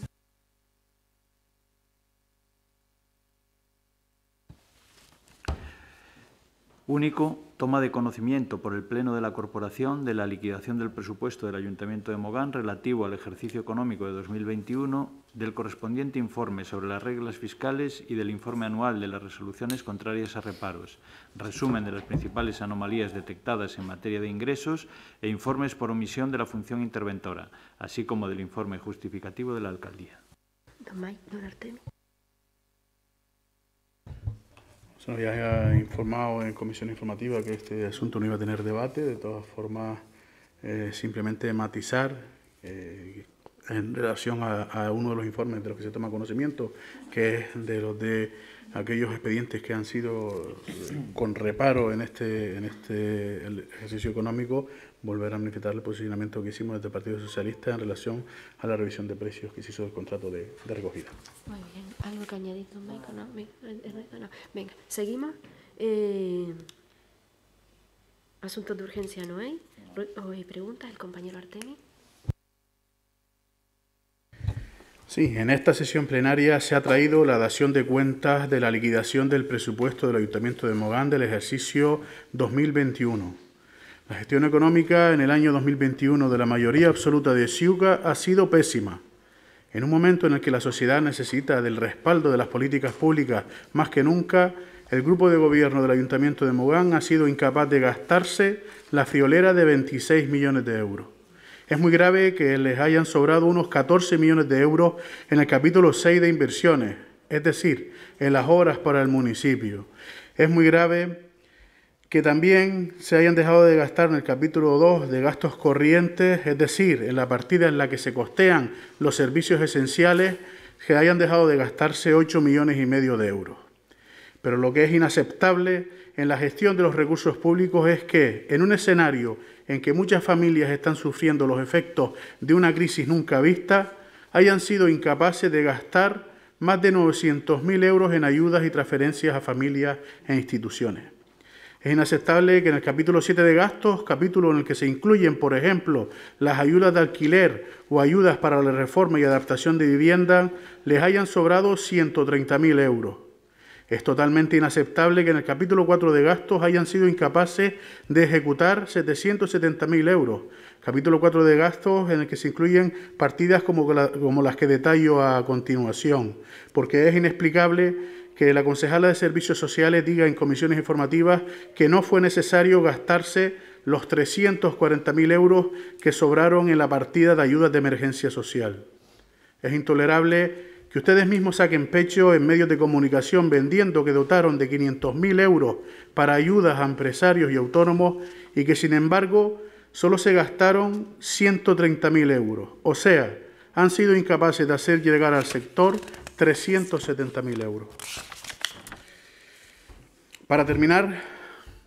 Único, toma de conocimiento por el Pleno de la Corporación de la liquidación del presupuesto del Ayuntamiento de Mogán relativo al ejercicio económico de dos mil veintiuno, del correspondiente informe sobre las reglas fiscales y del informe anual de las resoluciones contrarias a reparos, resumen de las principales anomalías detectadas en materia de ingresos e informes por omisión de la función interventora, así como del informe justificativo de la Alcaldía. Don May, don Artemio. Se nos había informado en comisión informativa que este asunto no iba a tener debate. De todas formas, eh, simplemente matizar eh, en relación a, a uno de los informes de los que se toma conocimiento, que es de los de aquellos expedientes que han sido con reparo en este, en este el ejercicio económico, volver a manifestar el posicionamiento que hicimos desde el Partido Socialista en relación a la revisión de precios que se hizo del contrato de, de recogida. Muy bien. ¿Algo que añadir, don Michael? No, venga, no. Venga, seguimos. Eh, asuntos de urgencia no hay. Hoy preguntas el compañero Artemio. Sí, en esta sesión plenaria se ha traído la dación de cuentas de la liquidación del presupuesto del Ayuntamiento de Mogán del ejercicio dos mil veintiuno. La gestión económica en el año dos mil veintiuno de la mayoría absoluta de Ciuca ha sido pésima. En un momento en el que la sociedad necesita del respaldo de las políticas públicas más que nunca, el grupo de gobierno del Ayuntamiento de Mogán ha sido incapaz de gastarse la friolera de veintiséis millones de euros. Es muy grave que les hayan sobrado unos catorce millones de euros en el capítulo seis de inversiones, es decir, en las obras para el municipio. Es muy grave que también se hayan dejado de gastar en el capítulo dos de gastos corrientes, es decir, en la partida en la que se costean los servicios esenciales, que hayan dejado de gastarse ocho millones y medio de euros. Pero lo que es inaceptable en la gestión de los recursos públicos es que, en un escenario en que muchas familias están sufriendo los efectos de una crisis nunca vista, hayan sido incapaces de gastar más de novecientos mil euros en ayudas y transferencias a familias e instituciones. Es inaceptable que en el capítulo siete de gastos, capítulo en el que se incluyen, por ejemplo, las ayudas de alquiler o ayudas para la reforma y adaptación de vivienda, les hayan sobrado ciento treinta mil euros. Es totalmente inaceptable que en el capítulo cuatro de gastos hayan sido incapaces de ejecutar setecientos setenta mil euros. Capítulo cuatro de gastos en el que se incluyen partidas como, la, como las que detallo a continuación, porque es inexplicable que la concejala de Servicios Sociales diga en comisiones informativas que no fue necesario gastarse los trescientos cuarenta mil euros que sobraron en la partida de ayudas de emergencia social. Es intolerable que ustedes mismos saquen pecho en medios de comunicación vendiendo que dotaron de quinientos mil euros para ayudas a empresarios y autónomos y que, sin embargo, solo se gastaron ciento treinta mil euros. O sea, han sido incapaces de hacer llegar al sector trescientos setenta mil euros. Para terminar,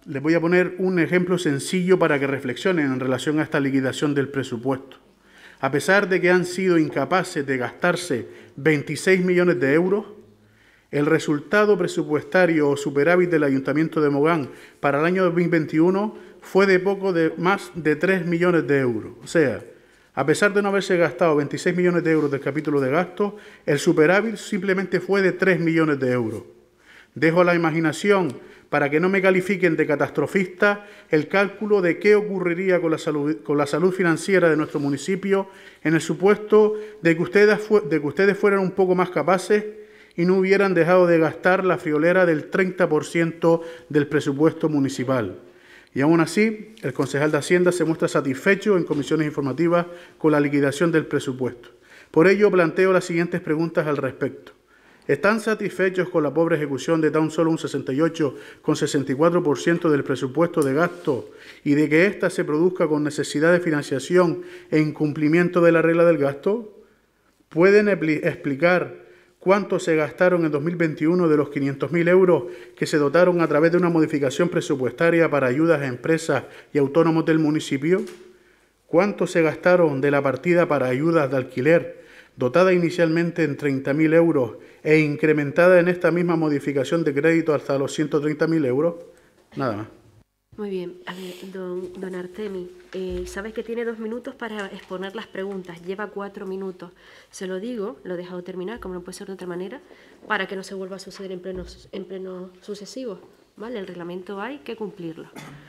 Les voy a poner un ejemplo sencillo para que reflexionen en relación a esta liquidación del presupuesto. A pesar de que han sido incapaces de gastarse veintiséis millones de euros, el resultado presupuestario o superávit del Ayuntamiento de Mogán para el año dos mil veintiuno fue de poco de más de tres millones de euros. O sea, a pesar de no haberse gastado veintiséis millones de euros del capítulo de gastos, el superávit simplemente fue de tres millones de euros. Dejo a la imaginación, para que no me califiquen de catastrofista, el cálculo de qué ocurriría con la salud, con la salud financiera de nuestro municipio en el supuesto de que, ustedes de que ustedes fueran un poco más capaces y no hubieran dejado de gastar la friolera del treinta por ciento del presupuesto municipal. Y aún así, el concejal de Hacienda se muestra satisfecho en comisiones informativas con la liquidación del presupuesto. Por ello, planteo las siguientes preguntas al respecto. ¿Están satisfechos con la pobre ejecución de tan solo un sesenta y ocho coma sesenta y cuatro por ciento del presupuesto de gasto y de que ésta se produzca con necesidad de financiación e incumplimiento de la regla del gasto? ¿Pueden explicar cuánto se gastaron en dos mil veintiuno de los quinientos mil euros que se dotaron a través de una modificación presupuestaria para ayudas a empresas y autónomos del municipio? ¿Cuánto se gastaron de la partida para ayudas de alquiler, dotada inicialmente en treinta mil euros e incrementada en esta misma modificación de crédito hasta los ciento treinta mil euros? Nada más. Muy bien. A ver, don, don Artemi, eh, sabes que tiene dos minutos para exponer las preguntas. Lleva cuatro minutos. Se lo digo, lo he dejado terminar, como no puede ser de otra manera, para que no se vuelva a suceder en plenos, en plenos sucesivos. ¿Vale? El reglamento hay que cumplirlo.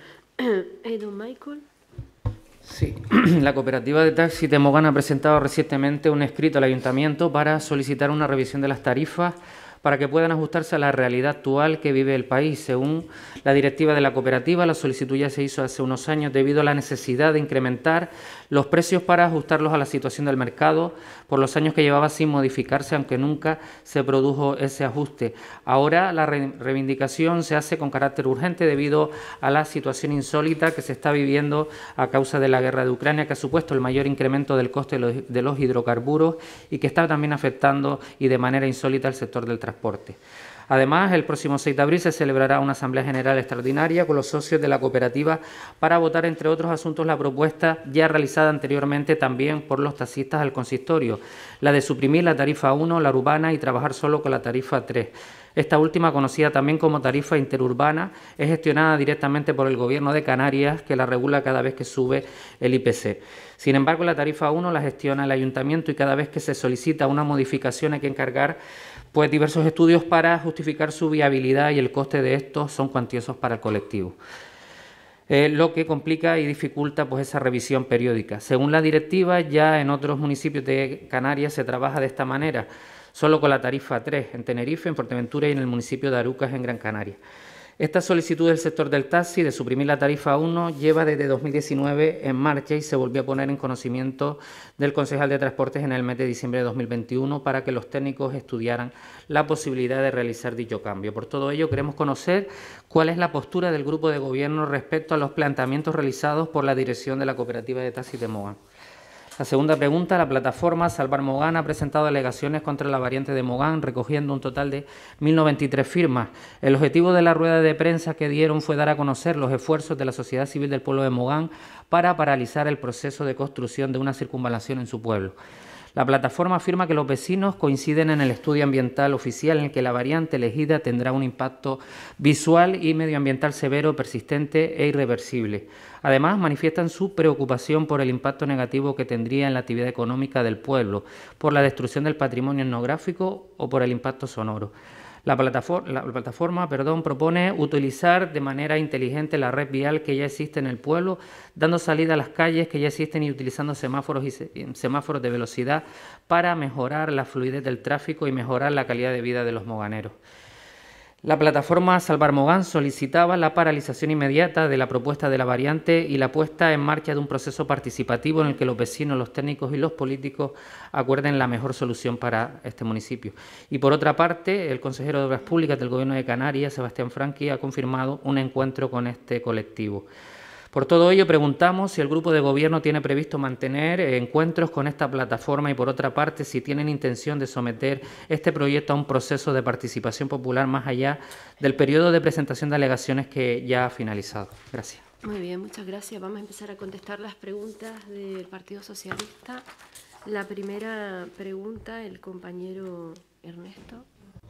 Eh, don Michael. Sí, la cooperativa de taxi de Mogán ha presentado recientemente un escrito al Ayuntamiento para solicitar una revisión de las tarifas para que puedan ajustarse a la realidad actual que vive el país. Según la directiva de la cooperativa, la solicitud ya se hizo hace unos años debido a la necesidad de incrementar los precios para ajustarlos a la situación del mercado por los años que llevaba sin modificarse, aunque nunca se produjo ese ajuste. Ahora la re reivindicación se hace con carácter urgente debido a la situación insólita que se está viviendo a causa de la guerra de Ucrania, que ha supuesto el mayor incremento del coste de los, de los hidrocarburos y que está también afectando y de manera insólita al sector del transporte. transporte. Además, el próximo seis de abril se celebrará una Asamblea General Extraordinaria con los socios de la cooperativa para votar, entre otros asuntos, la propuesta ya realizada anteriormente también por los taxistas al consistorio, la de suprimir la tarifa uno, la urbana, y trabajar solo con la tarifa tres. Esta última, conocida también como tarifa interurbana, es gestionada directamente por el Gobierno de Canarias, que la regula cada vez que sube el I P C. Sin embargo, la tarifa uno la gestiona el Ayuntamiento y cada vez que se solicita una modificación hay que encargar pues diversos estudios para justificar su viabilidad y el coste de estos son cuantiosos para el colectivo. Eh, lo que complica y dificulta pues esa revisión periódica. Según la directiva, ya en otros municipios de Canarias se trabaja de esta manera, solo con la tarifa tres, en Tenerife, en Fuerteventura y en el municipio de Arucas, en Gran Canaria. Esta solicitud del sector del taxi de suprimir la tarifa uno lleva desde dos mil diecinueve en marcha y se volvió a poner en conocimiento del concejal de Transportes en el mes de diciembre de dos mil veintiuno para que los técnicos estudiaran la posibilidad de realizar dicho cambio. Por todo ello, queremos conocer cuál es la postura del Grupo de Gobierno respecto a los planteamientos realizados por la dirección de la cooperativa de taxis de Mogán. La segunda pregunta, la plataforma Salvar Mogán ha presentado alegaciones contra la variante de Mogán, recogiendo un total de mil noventa y tres firmas. El objetivo de la rueda de prensa que dieron fue dar a conocer los esfuerzos de la sociedad civil del pueblo de Mogán para paralizar el proceso de construcción de una circunvalación en su pueblo. La plataforma afirma que los vecinos coinciden en el estudio ambiental oficial en el que la variante elegida tendrá un impacto visual y medioambiental severo, persistente e irreversible. Además, manifiestan su preocupación por el impacto negativo que tendría en la actividad económica del pueblo, por la destrucción del patrimonio etnográfico o por el impacto sonoro. La plataforma, la plataforma perdón, propone utilizar de manera inteligente la red vial que ya existe en el pueblo, dando salida a las calles que ya existen y utilizando semáforos y semáforos de velocidad para mejorar la fluidez del tráfico y mejorar la calidad de vida de los moganeros. La plataforma Salvar Mogán solicitaba la paralización inmediata de la propuesta de la variante y la puesta en marcha de un proceso participativo en el que los vecinos, los técnicos y los políticos acuerden la mejor solución para este municipio. Y por otra parte, el consejero de Obras Públicas del Gobierno de Canarias, Sebastián Franqui, ha confirmado un encuentro con este colectivo. Por todo ello, preguntamos si el Grupo de Gobierno tiene previsto mantener encuentros con esta plataforma y, por otra parte, si tienen intención de someter este proyecto a un proceso de participación popular más allá del periodo de presentación de alegaciones que ya ha finalizado. Gracias. Muy bien, muchas gracias. Vamos a empezar a contestar las preguntas del Partido Socialista. La primera pregunta, el compañero Ernesto.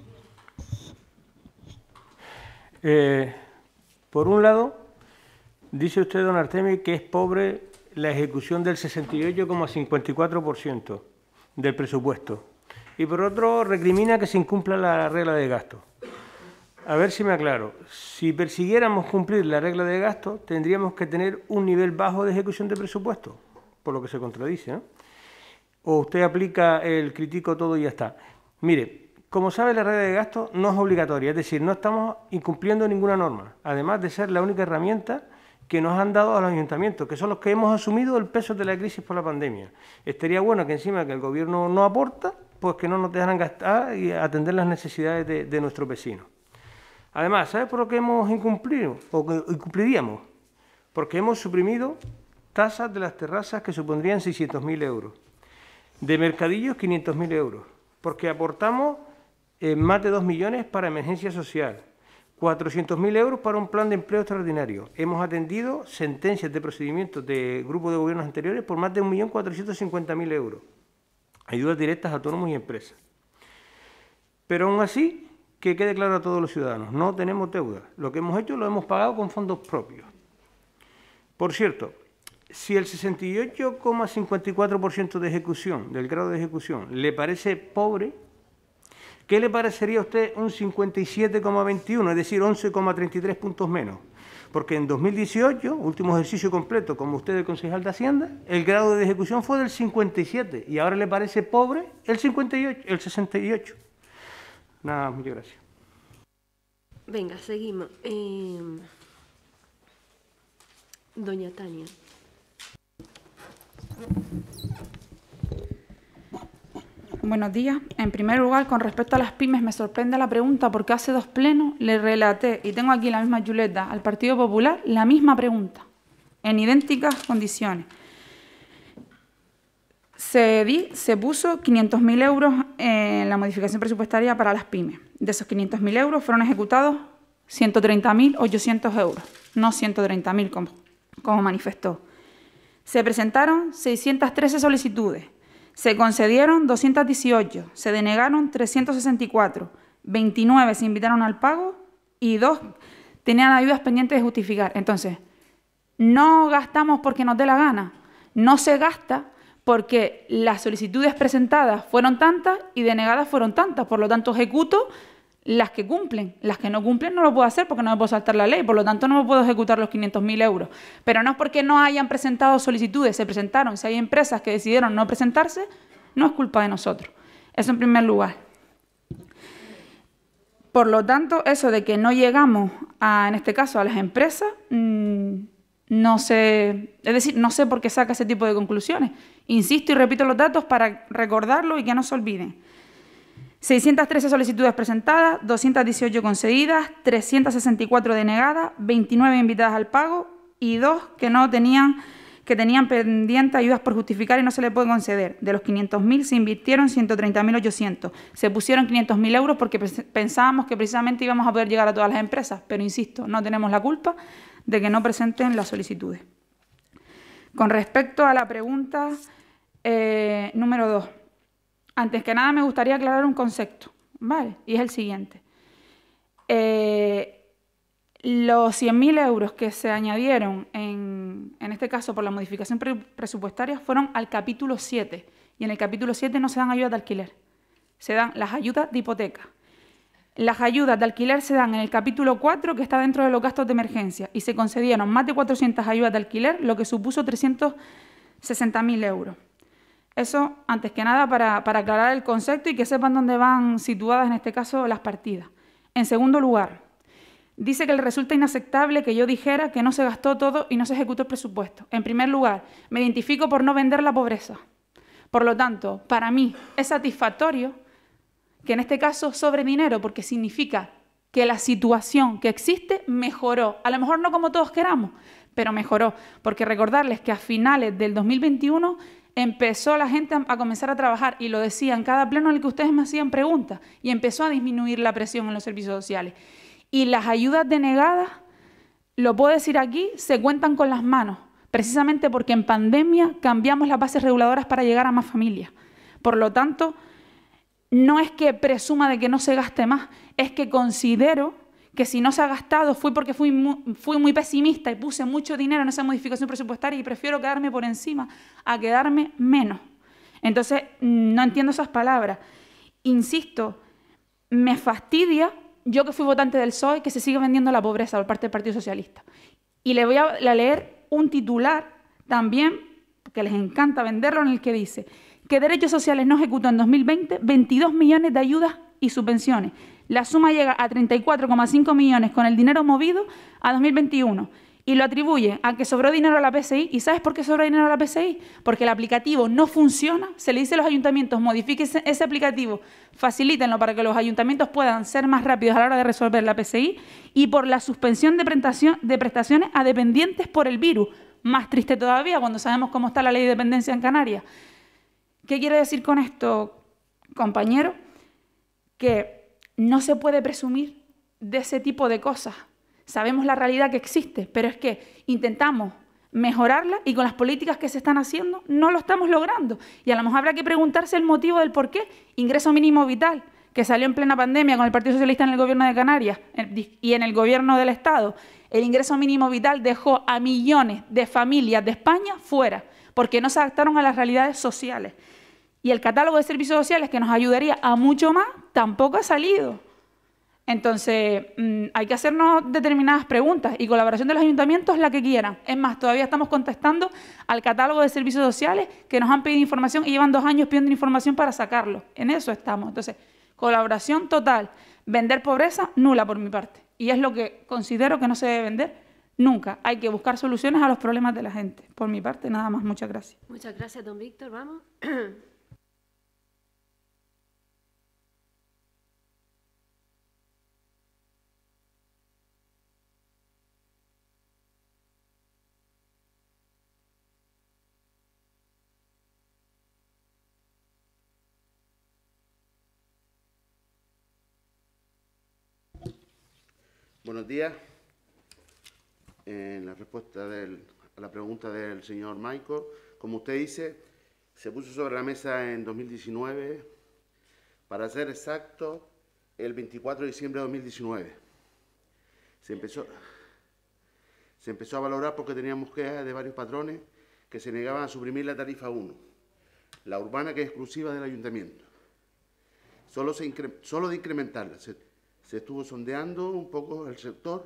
Eh, por un lado, dice usted, don Artemi, que es pobre la ejecución del sesenta y ocho coma cincuenta y cuatro por ciento del presupuesto. Y por otro, recrimina que se incumpla la regla de gasto. A ver si me aclaro. Si persiguiéramos cumplir la regla de gasto, tendríamos que tener un nivel bajo de ejecución de presupuesto, por lo que se contradice, ¿no? O usted aplica el critico todo y ya está. Mire, como sabe, la regla de gasto no es obligatoria, es decir, no estamos incumpliendo ninguna norma, además de ser la única herramienta que nos han dado a los ayuntamientos, que son los que hemos asumido el peso de la crisis por la pandemia. Estaría bueno que encima que el Gobierno no aporta, pues que no nos dejaran gastar y atender las necesidades de, de nuestros vecinos. Además, ¿sabe por lo que hemos incumplido o que incumpliríamos? Porque hemos suprimido tasas de las terrazas que supondrían seiscientos mil euros, de mercadillos quinientos mil euros, porque aportamos eh, más de dos millones para emergencia social, cuatrocientos mil euros para un plan de empleo extraordinario. Hemos atendido sentencias de procedimientos de grupos de gobiernos anteriores por más de un millón cuatrocientos cincuenta mil euros. Ayudas directas a autónomos y empresas. Pero aún así, que quede claro a todos los ciudadanos, no tenemos deuda. Lo que hemos hecho lo hemos pagado con fondos propios. Por cierto, si el sesenta y ocho coma cincuenta y cuatro por ciento de ejecución, del grado de ejecución, le parece pobre, ¿qué le parecería a usted un cincuenta y siete coma veintiuno, es decir, once coma treinta y tres puntos menos? Porque en dos mil dieciocho, último ejercicio completo, como usted es concejal de Hacienda, el grado de ejecución fue del cincuenta y siete y ahora le parece pobre el cincuenta y ocho, el sesenta y ocho. Nada, muchas gracias. Venga, seguimos. Eh, doña Tania. Buenos días. En primer lugar, con respecto a las pymes, me sorprende la pregunta porque hace dos plenos le relaté, y tengo aquí la misma chuleta, al Partido Popular la misma pregunta, en idénticas condiciones. Se, di, se puso quinientos mil euros en la modificación presupuestaria para las pymes. De esos quinientos mil euros fueron ejecutados ciento treinta mil ochocientos euros, no ciento treinta mil como, como manifestó. Se presentaron seiscientas trece solicitudes. Se concedieron doscientas dieciocho, se denegaron trescientas sesenta y cuatro, veintinueve se invitaron al pago y dos tenían ayudas pendientes de justificar. Entonces, no gastamos porque nos dé la gana, no se gasta porque las solicitudes presentadas fueron tantas y denegadas fueron tantas, por lo tanto ejecuto las que cumplen. Las que no cumplen no lo puedo hacer porque no me puedo saltar la ley, por lo tanto no me puedo ejecutar los quinientos mil euros. Pero no es porque no hayan presentado solicitudes, se presentaron. Si hay empresas que decidieron no presentarse, no es culpa de nosotros. Eso en primer lugar. Por lo tanto, eso de que no llegamos, a, en este caso, a las empresas, mmm, no sé, es decir, no sé por qué saca ese tipo de conclusiones. Insisto y repito los datos para recordarlo y que no se olviden. seiscientas trece solicitudes presentadas, doscientas dieciocho concedidas, trescientas sesenta y cuatro denegadas, veintinueve invitadas al pago y dos que no tenían, que tenían pendiente ayudas por justificar y no se le puede conceder. De los quinientos mil se invirtieron ciento treinta mil ochocientos. Se pusieron quinientos mil euros porque pensábamos que precisamente íbamos a poder llegar a todas las empresas, pero insisto, no tenemos la culpa de que no presenten las solicitudes. Con respecto a la pregunta eh, número dos, antes que nada me gustaría aclarar un concepto, ¿vale? Y es el siguiente. Eh, los cien mil euros que se añadieron, en, en este caso por la modificación pre presupuestaria, fueron al capítulo siete. Y en el capítulo siete no se dan ayudas de alquiler, se dan las ayudas de hipoteca. Las ayudas de alquiler se dan en el capítulo cuatro, que está dentro de los gastos de emergencia, y se concedieron más de cuatrocientas ayudas de alquiler, lo que supuso trescientos sesenta mil euros. Eso, antes que nada, para, para aclarar el concepto y que sepan dónde van situadas, en este caso, las partidas. En segundo lugar, dice que le resulta inaceptable que yo dijera que no se gastó todo y no se ejecutó el presupuesto. En primer lugar, me identifico por no vender la pobreza. Por lo tanto, para mí es satisfactorio que en este caso sobre dinero, porque significa que la situación que existe mejoró. A lo mejor no como todos queramos, pero mejoró, porque recordarles que a finales del dos mil veintiuno empezó la gente a comenzar a trabajar, y lo decía en cada pleno en el que ustedes me hacían preguntas, y empezó a disminuir la presión en los servicios sociales. Y las ayudas denegadas, lo puedo decir aquí, se cuentan con las manos, precisamente porque en pandemia cambiamos las bases reguladoras para llegar a más familias. Por lo tanto, no es que presuma de que no se gaste más, es que considero que si no se ha gastado fue porque fui muy, fui muy pesimista y puse mucho dinero en esa modificación presupuestaria y prefiero quedarme por encima a quedarme menos. Entonces, no entiendo esas palabras. Insisto, me fastidia, yo que fui votante del P S O E, que se sigue vendiendo la pobreza por parte del Partido Socialista. Y le voy a leer un titular también, que les encanta venderlo, en el que dice que Derechos Sociales no ejecutó en dos mil veinte veintidós millones de ayudas y subvenciones. La suma llega a treinta y cuatro coma cinco millones con el dinero movido a dos mil veintiuno y lo atribuye a que sobró dinero a la P S I. ¿Y sabes por qué sobró dinero a la P S I? Porque el aplicativo no funciona. Se le dice a los ayuntamientos, modifiquen ese, ese aplicativo, facilítenlo para que los ayuntamientos puedan ser más rápidos a la hora de resolver la P S I, y por la suspensión de, prestación, de prestaciones a dependientes por el virus. Más triste todavía cuando sabemos cómo está la ley de dependencia en Canarias. ¿Qué quiere decir con esto, compañero? Que no se puede presumir de ese tipo de cosas. Sabemos la realidad que existe, pero es que intentamos mejorarla y con las políticas que se están haciendo no lo estamos logrando. Y a lo mejor habrá que preguntarse el motivo del por qué. Ingreso mínimo vital, que salió en plena pandemia con el Partido Socialista en el gobierno de Canarias y en el gobierno del Estado. El ingreso mínimo vital dejó a millones de familias de España fuera, porque no se adaptaron a las realidades sociales. Y el catálogo de servicios sociales, que nos ayudaría a mucho más, tampoco ha salido. Entonces, mmm, hay que hacernos determinadas preguntas, y colaboración de los ayuntamientos la que quieran. Es más, todavía estamos contestando al catálogo de servicios sociales, que nos han pedido información y llevan dos años pidiendo información para sacarlo. En eso estamos. Entonces, colaboración total. Vender pobreza, nula por mi parte. Y es lo que considero que no se debe vender nunca. Hay que buscar soluciones a los problemas de la gente. Por mi parte, nada más. Muchas gracias. Muchas gracias, don Víctor. Vamos. Buenos días. En la respuesta del, a la pregunta del señor Michael, como usted dice, se puso sobre la mesa en dos mil diecinueve, para ser exacto, el veinticuatro de diciembre de dos mil diecinueve. Se empezó, se empezó a valorar porque teníamos quejas de varios patrones que se negaban a suprimir la tarifa uno, la urbana, que es exclusiva del ayuntamiento. Solo, se incre, solo de incrementarla. Se, Se estuvo sondeando un poco el sector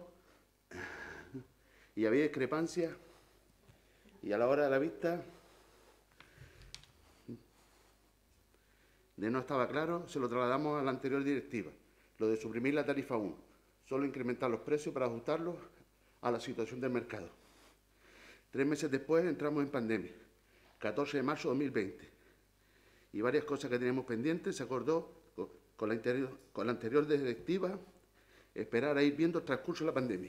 y había discrepancias, y a la hora de la vista de no estaba claro, se lo trasladamos a la anterior directiva, lo de suprimir la tarifa uno, solo incrementar los precios para ajustarlos a la situación del mercado. Tres meses después entramos en pandemia, catorce de marzo de dos mil veinte, y varias cosas que teníamos pendientes se acordó Con la, interior, con la anterior directiva, esperar a ir viendo el transcurso de la pandemia.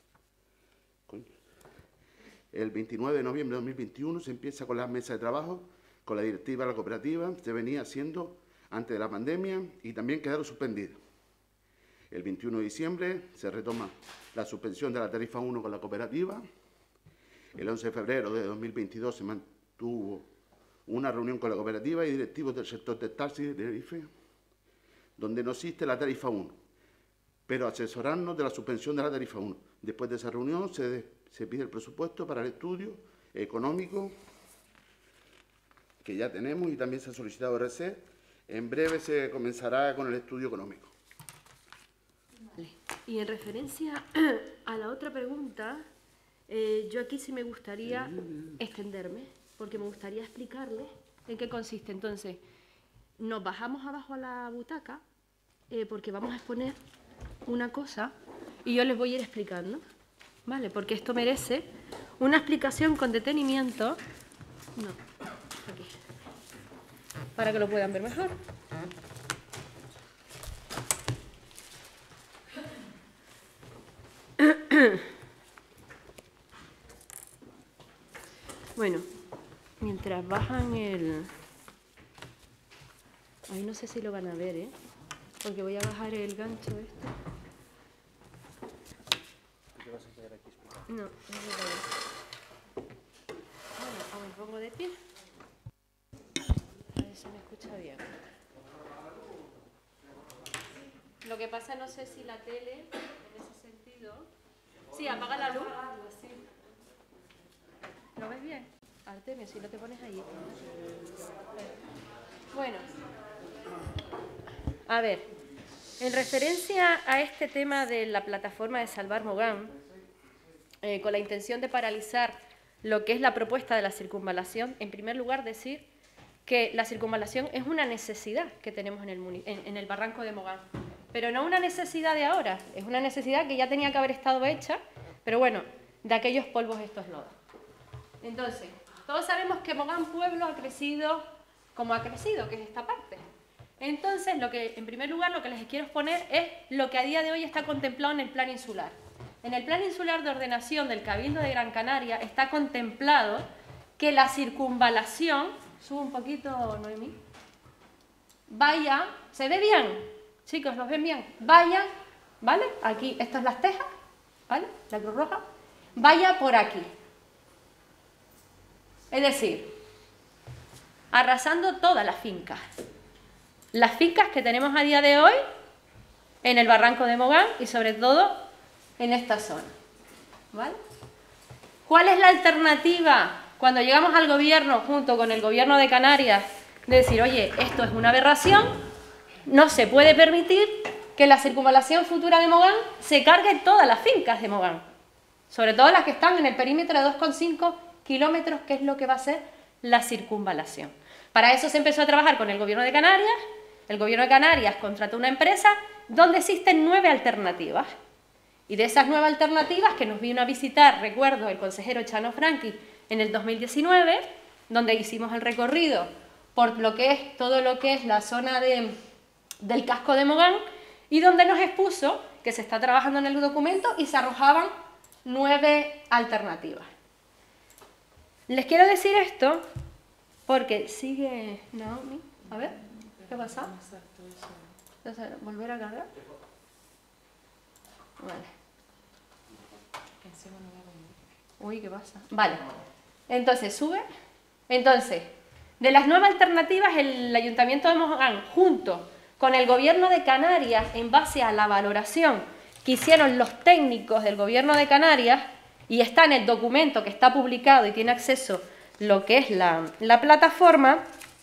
El veintinueve de noviembre de dos mil veintiuno se empieza con la mesa de trabajo, con la directiva de la cooperativa, se venía haciendo antes de la pandemia y también quedaron suspendidas. El veintiuno de diciembre se retoma la suspensión de la tarifa uno con la cooperativa. El once de febrero de dos mil veintidós se mantuvo una reunión con la cooperativa y directivos del sector del taxi de Tenerife, donde no existe la tarifa uno, pero asesorarnos de la suspensión de la tarifa uno. Después de esa reunión se, de, se pide el presupuesto para el estudio económico, que ya tenemos, y también se ha solicitado R C. En breve se comenzará con el estudio económico. Vale. Y en referencia a la otra pregunta, eh, yo aquí sí me gustaría extenderme, porque me gustaría explicarles en qué consiste. Entonces, nos bajamos abajo a la butaca, eh, porque vamos a exponer una cosa y yo les voy a ir explicando, ¿vale? Porque esto merece una explicación con detenimiento. No, aquí, para que lo puedan ver mejor. Bueno, mientras bajan el... Ay, no sé si lo van a ver, ¿eh? Porque voy a bajar el gancho este. ¿Te vas a quedar aquí explicando? No, no lo veo. Bueno, ahora me pongo de pie. A ver si me escucha bien. Lo que pasa, no sé si la tele, en ese sentido... Sí, apaga la luz. ¿Lo ves bien? Artemio, si no te pones ahí. Bueno. A ver, en referencia a este tema de la plataforma de Salvar Mogán, eh, con la intención de paralizar lo que es la propuesta de la circunvalación, en primer lugar decir que la circunvalación es una necesidad que tenemos en el, en, en el barranco de Mogán, pero no una necesidad de ahora, es una necesidad que ya tenía que haber estado hecha, pero bueno, de aquellos polvos estos lodos. Entonces, todos sabemos que Mogán Pueblo ha crecido como ha crecido, que es esta parte. Entonces, lo que, en primer lugar, lo que les quiero exponer es lo que a día de hoy está contemplado en el Plan Insular. En el Plan Insular de Ordenación del Cabildo de Gran Canaria está contemplado que la circunvalación, subo un poquito, Noemí, vaya, ¿se ve bien? Chicos, ¿los ven bien? Vaya, ¿vale? Aquí, estas las tejas, ¿vale? La Cruz Roja, vaya por aquí. Es decir, arrasando todas las fincas. Las fincas que tenemos a día de hoy en el barranco de Mogán y sobre todo en esta zona. ¿Vale? ¿Cuál es la alternativa cuando llegamos al gobierno junto con el gobierno de Canarias de decir, oye, esto es una aberración, no se puede permitir que la circunvalación futura de Mogán se cargue todas las fincas de Mogán, sobre todo las que están en el perímetro de dos coma cinco kilómetros, que es lo que va a ser la circunvalación? Para eso se empezó a trabajar con el gobierno de Canarias. El gobierno de Canarias contrató una empresa donde existen nueve alternativas. Y de esas nueve alternativas que nos vino a visitar, recuerdo, el consejero Chano Franqui en el dos mil diecinueve, donde hicimos el recorrido por lo que es todo lo que es la zona de, del casco de Mogán, y donde nos expuso que se está trabajando en el documento y se arrojaban nueve alternativas. Les quiero decir esto porque sigue Naomi. A ver, ¿qué pasa? Entonces, ¿volver a cargar? Vale. Uy, ¿qué pasa? Vale. Entonces, sube. Entonces, de las nuevas alternativas, el Ayuntamiento de Mogán, junto con el Gobierno de Canarias, en base a la valoración que hicieron los técnicos del Gobierno de Canarias, y está en el documento que está publicado y tiene acceso lo que es la, la plataforma,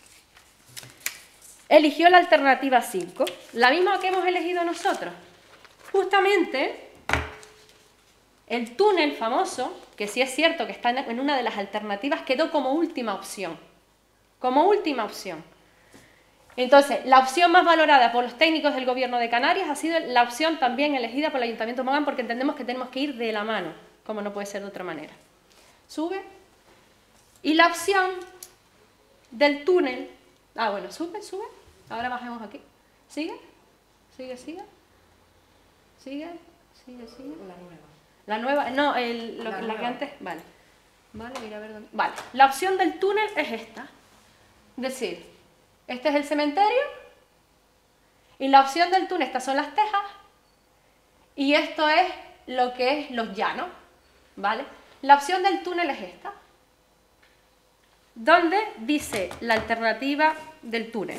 eligió la alternativa cinco, la misma que hemos elegido nosotros. Justamente el túnel famoso, que sí es cierto que está en una de las alternativas, quedó como última opción. Como última opción. Entonces, la opción más valorada por los técnicos del Gobierno de Canarias ha sido la opción también elegida por el Ayuntamiento de Mogán, porque entendemos que tenemos que ir de la mano, como no puede ser de otra manera. Sube. Y la opción del túnel... Ah, bueno, sube, sube. Ahora bajemos aquí. Sigue, sigue, sigue. Sigue, sigue, sigue. La nueva. La nueva, no, el, lo, la, la que antes... Vale. Vale, mira a ver dónde... Vale, la opción del túnel es esta. Es decir, este es el cementerio. Y la opción del túnel, estas son las tejas. Y esto es lo que es los llanos. ¿Vale? La opción del túnel es esta, donde dice la alternativa del túnel.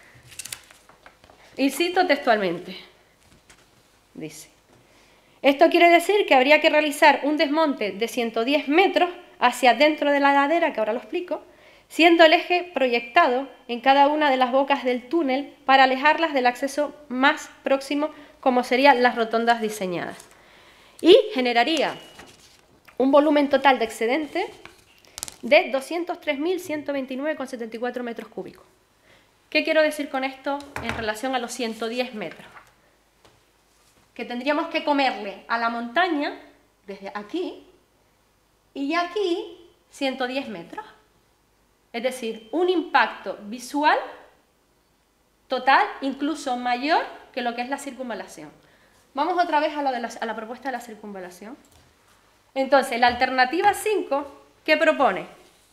Y cito textualmente. Dice, esto quiere decir que habría que realizar un desmonte de ciento diez metros hacia dentro de la ladera, que ahora lo explico, siendo el eje proyectado en cada una de las bocas del túnel para alejarlas del acceso más próximo, como serían las rotondas diseñadas. Y generaría un volumen total de excedente de doscientos tres mil ciento veintinueve coma setenta y cuatro metros cúbicos. ¿Qué quiero decir con esto en relación a los ciento diez metros? Que tendríamos que comerle a la montaña desde aquí y aquí ciento diez metros. Es decir, un impacto visual total incluso mayor que lo que es la circunvalación. Vamos otra vez a, lo de la, a la propuesta de la circunvalación. Entonces, la alternativa cinco, ¿qué propone?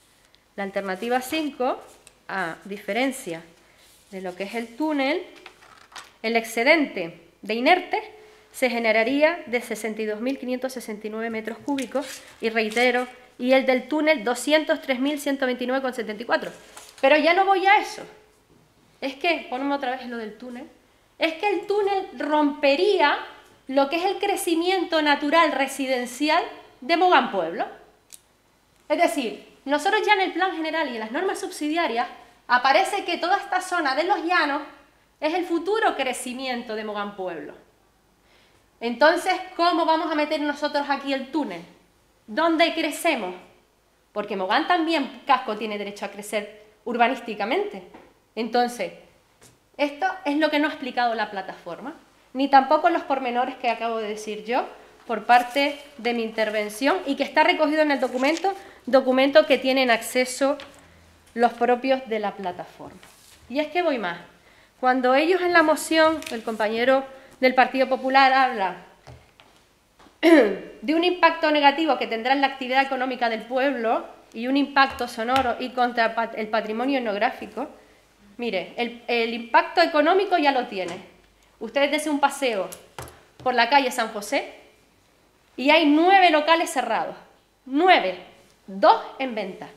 La alternativa cinco, a diferencia de lo que es el túnel, el excedente de inerte se generaría de sesenta y dos mil quinientos sesenta y nueve metros cúbicos, y reitero, y el del túnel doscientos tres mil ciento veintinueve coma setenta y cuatro. Pero ya no voy a eso. Es que, ponme otra vez lo del túnel, es que el túnel rompería lo que es el crecimiento natural residencial de Mogán Pueblo. Es decir, nosotros ya en el plan general y en las normas subsidiarias aparece que toda esta zona de los llanos es el futuro crecimiento de Mogán Pueblo. Entonces, ¿cómo vamos a meter nosotros aquí el túnel? ¿Dónde crecemos? Porque Mogán también, casco, tiene derecho a crecer urbanísticamente. Entonces, esto es lo que no ha explicado la plataforma, ni tampoco los pormenores que acabo de decir yo por parte de mi intervención y que está recogido en el documento, documento que tienen acceso los propios de la plataforma. Y es que voy más. Cuando ellos en la moción, el compañero del Partido Popular habla de un impacto negativo que tendrá en la actividad económica del pueblo y un impacto sonoro y contra el patrimonio etnográfico, mire, el, el impacto económico ya lo tiene. Ustedes dense un paseo por la calle San José y hay nueve locales cerrados. Nueve. Dos en venta.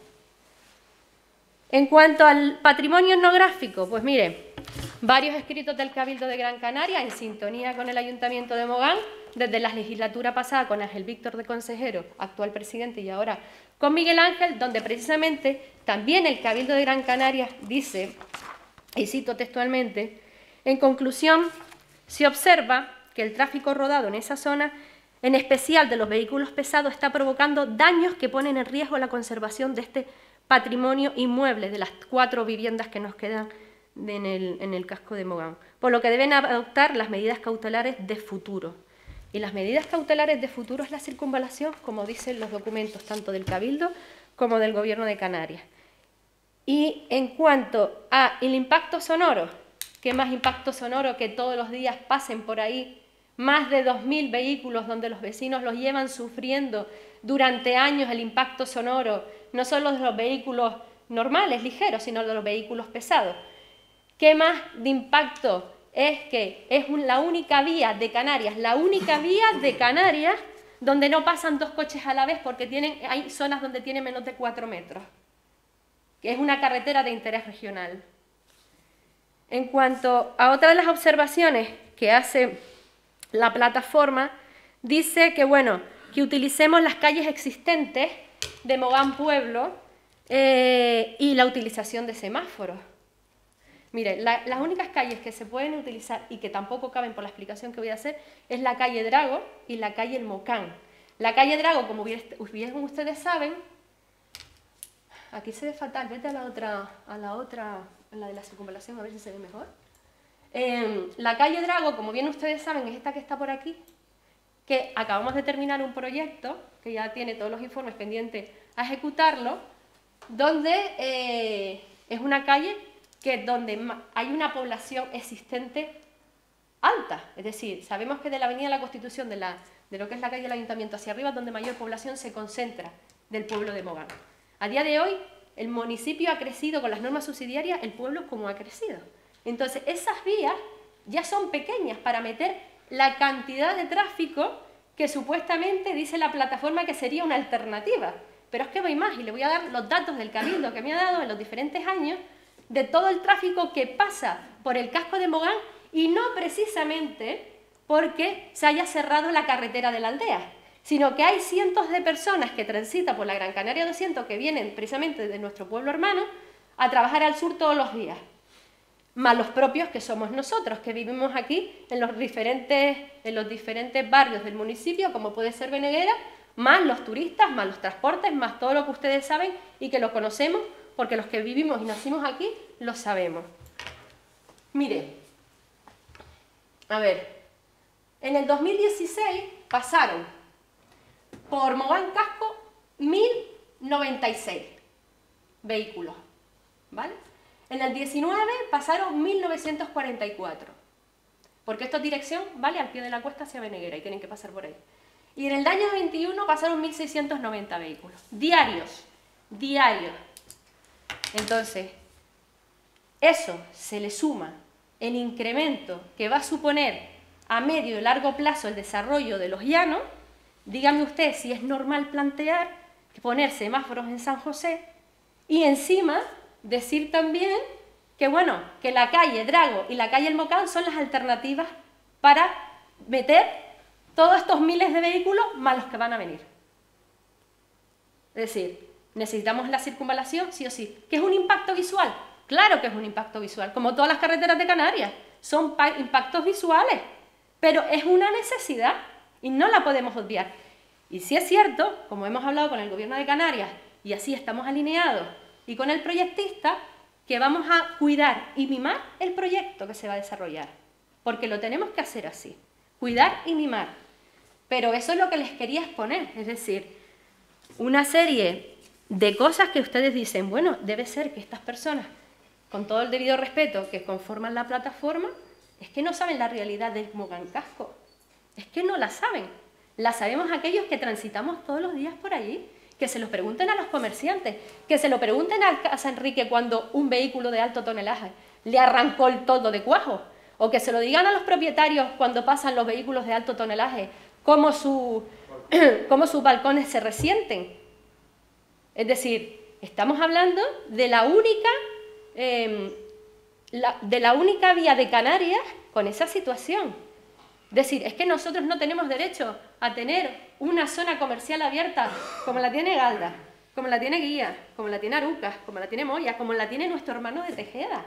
En cuanto al patrimonio etnográfico, pues mire, varios escritos del Cabildo de Gran Canaria en sintonía con el Ayuntamiento de Mogán, desde la legislatura pasada con Ángel Víctor de consejero, actual presidente, y ahora con Miguel Ángel, donde precisamente también el Cabildo de Gran Canaria dice, y cito textualmente, en conclusión, se observa que el tráfico rodado en esa zona, en especial de los vehículos pesados, está provocando daños que ponen en riesgo la conservación de este patrimonio inmueble de las cuatro viviendas que nos quedan en el, en el casco de Mogán, por lo que deben adoptar las medidas cautelares de futuro. Y las medidas cautelares de futuro es la circunvalación, como dicen los documentos tanto del Cabildo como del Gobierno de Canarias. Y en cuanto al impacto sonoro, ¿qué más impacto sonoro que todos los días pasen por ahí más de dos mil vehículos donde los vecinos los llevan sufriendo durante años el impacto sonoro, no solo de los vehículos normales, ligeros, sino de los vehículos pesados? ¿Qué más de impacto es que es la única vía de Canarias, la única vía de Canarias donde no pasan dos coches a la vez porque tienen, hay zonas donde tienen menos de cuatro metros, que es una carretera de interés regional? En cuanto a otra de las observaciones que hace la plataforma, dice que, bueno, que utilicemos las calles existentes de Mogán Pueblo eh, y la utilización de semáforos. Mire, la, las únicas calles que se pueden utilizar y que tampoco caben por la explicación que voy a hacer es la calle Drago y la calle El Mocán. La calle Drago, como bien, bien ustedes saben, aquí se ve fatal, vete a la otra, a la otra, a la de la circunvalación, a ver si se ve mejor. Eh, la calle Drago, como bien ustedes saben, es esta que está por aquí, que acabamos de terminar un proyecto, que ya tiene todos los informes pendientes a ejecutarlo, donde eh, es una calle que donde hay una población existente alta. Es decir, sabemos que de la Avenida de la Constitución, de, la, de lo que es la calle del Ayuntamiento hacia arriba, es donde mayor población se concentra del pueblo de Mogán. A día de hoy, el municipio ha crecido con las normas subsidiarias, el pueblo como ha crecido. Entonces, esas vías ya son pequeñas para meter la cantidad de tráfico que supuestamente dice la plataforma que sería una alternativa. Pero es que voy más y le voy a dar los datos del Cabildo que me ha dado en los diferentes años de todo el tráfico que pasa por el casco de Mogán y no precisamente porque se haya cerrado la carretera de la aldea, sino que hay cientos de personas que transitan por la Gran Canaria doscientos que vienen precisamente de nuestro pueblo hermano a trabajar al sur todos los días, más los propios que somos nosotros, que vivimos aquí en los diferentes, en los diferentes barrios del municipio, como puede ser Beneguera, más los turistas, más los transportes, más todo lo que ustedes saben y que lo conocemos, porque los que vivimos y nacimos aquí lo sabemos. Mire, a ver, en el dos mil dieciséis pasaron por Mogán Casco mil noventa y seis vehículos, ¿vale? En el diecinueve pasaron mil novecientos cuarenta y cuatro, porque esta dirección vale al pie de la cuesta hacia Beneguera y tienen que pasar por ahí. Y en el año veintiuno pasaron mil seiscientos noventa vehículos, diarios, diarios. Entonces, eso se le suma el incremento que va a suponer a medio y largo plazo el desarrollo de los llanos. Dígame usted si es normal plantear poner semáforos en San José y encima decir también que, bueno, que la calle Drago y la calle El Mocán son las alternativas para meter todos estos miles de vehículos más los que van a venir. Es decir, necesitamos la circunvalación sí o sí. ¿Qué es un impacto visual? Claro que es un impacto visual, como todas las carreteras de Canarias. Son impactos visuales, pero es una necesidad y no la podemos obviar. Y sí es cierto, como hemos hablado con el Gobierno de Canarias, y así estamos alineados, y con el proyectista, que vamos a cuidar y mimar el proyecto que se va a desarrollar, porque lo tenemos que hacer así, cuidar y mimar. Pero eso es lo que les quería exponer, es decir, una serie de cosas que ustedes dicen, bueno, debe ser que estas personas, con todo el debido respeto, que conforman la plataforma, es que no saben la realidad del Mogán Casco, es que no la saben, la sabemos aquellos que transitamos todos los días por allí. Que se lo pregunten a los comerciantes, que se lo pregunten a Casa Enrique cuando un vehículo de alto tonelaje le arrancó el toldo de cuajo, o que se lo digan a los propietarios cuando pasan los vehículos de alto tonelaje, cómo, su, cómo sus balcones se resienten. Es decir, estamos hablando de la única, eh, la, de la única vía de Canarias con esa situación. Es decir, es que nosotros no tenemos derecho a tener una zona comercial abierta como la tiene Galda, como la tiene Guía, como la tiene Arucas, como la tiene Moya, como la tiene nuestro hermano de Tejeda.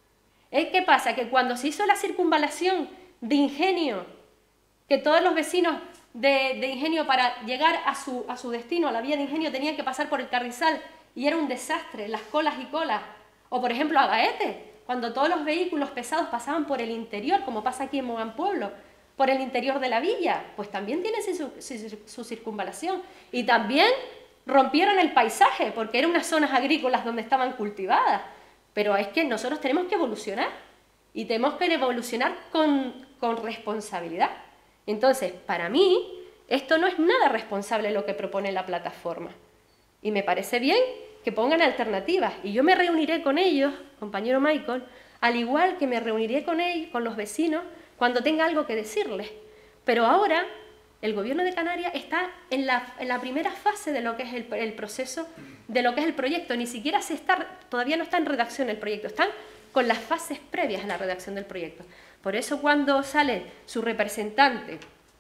¿Qué pasa? Que cuando se hizo la circunvalación de Ingenio, que todos los vecinos de, de Ingenio para llegar a su, a su destino, a la vía de Ingenio, tenían que pasar por el Carrizal y era un desastre, las colas y colas. O por ejemplo a Gaete, cuando todos los vehículos pesados pasaban por el interior, como pasa aquí en Mogán Pueblo, por el interior de la villa, pues también tiene su, su, su circunvalación. Y también rompieron el paisaje, porque eran unas zonas agrícolas donde estaban cultivadas. Pero es que nosotros tenemos que evolucionar, y tenemos que evolucionar con, con responsabilidad. Entonces, para mí, esto no es nada responsable lo que propone la plataforma. Y me parece bien que pongan alternativas. Y yo me reuniré con ellos, compañero Michael, al igual que me reuniré con ellos, con los vecinos, cuando tenga algo que decirles. Pero ahora el Gobierno de Canarias está en la, en la primera fase de lo que es el, el proceso, de lo que es el proyecto. Ni siquiera se está, todavía no está en redacción el proyecto, están con las fases previas a la redacción del proyecto. Por eso cuando sale su representante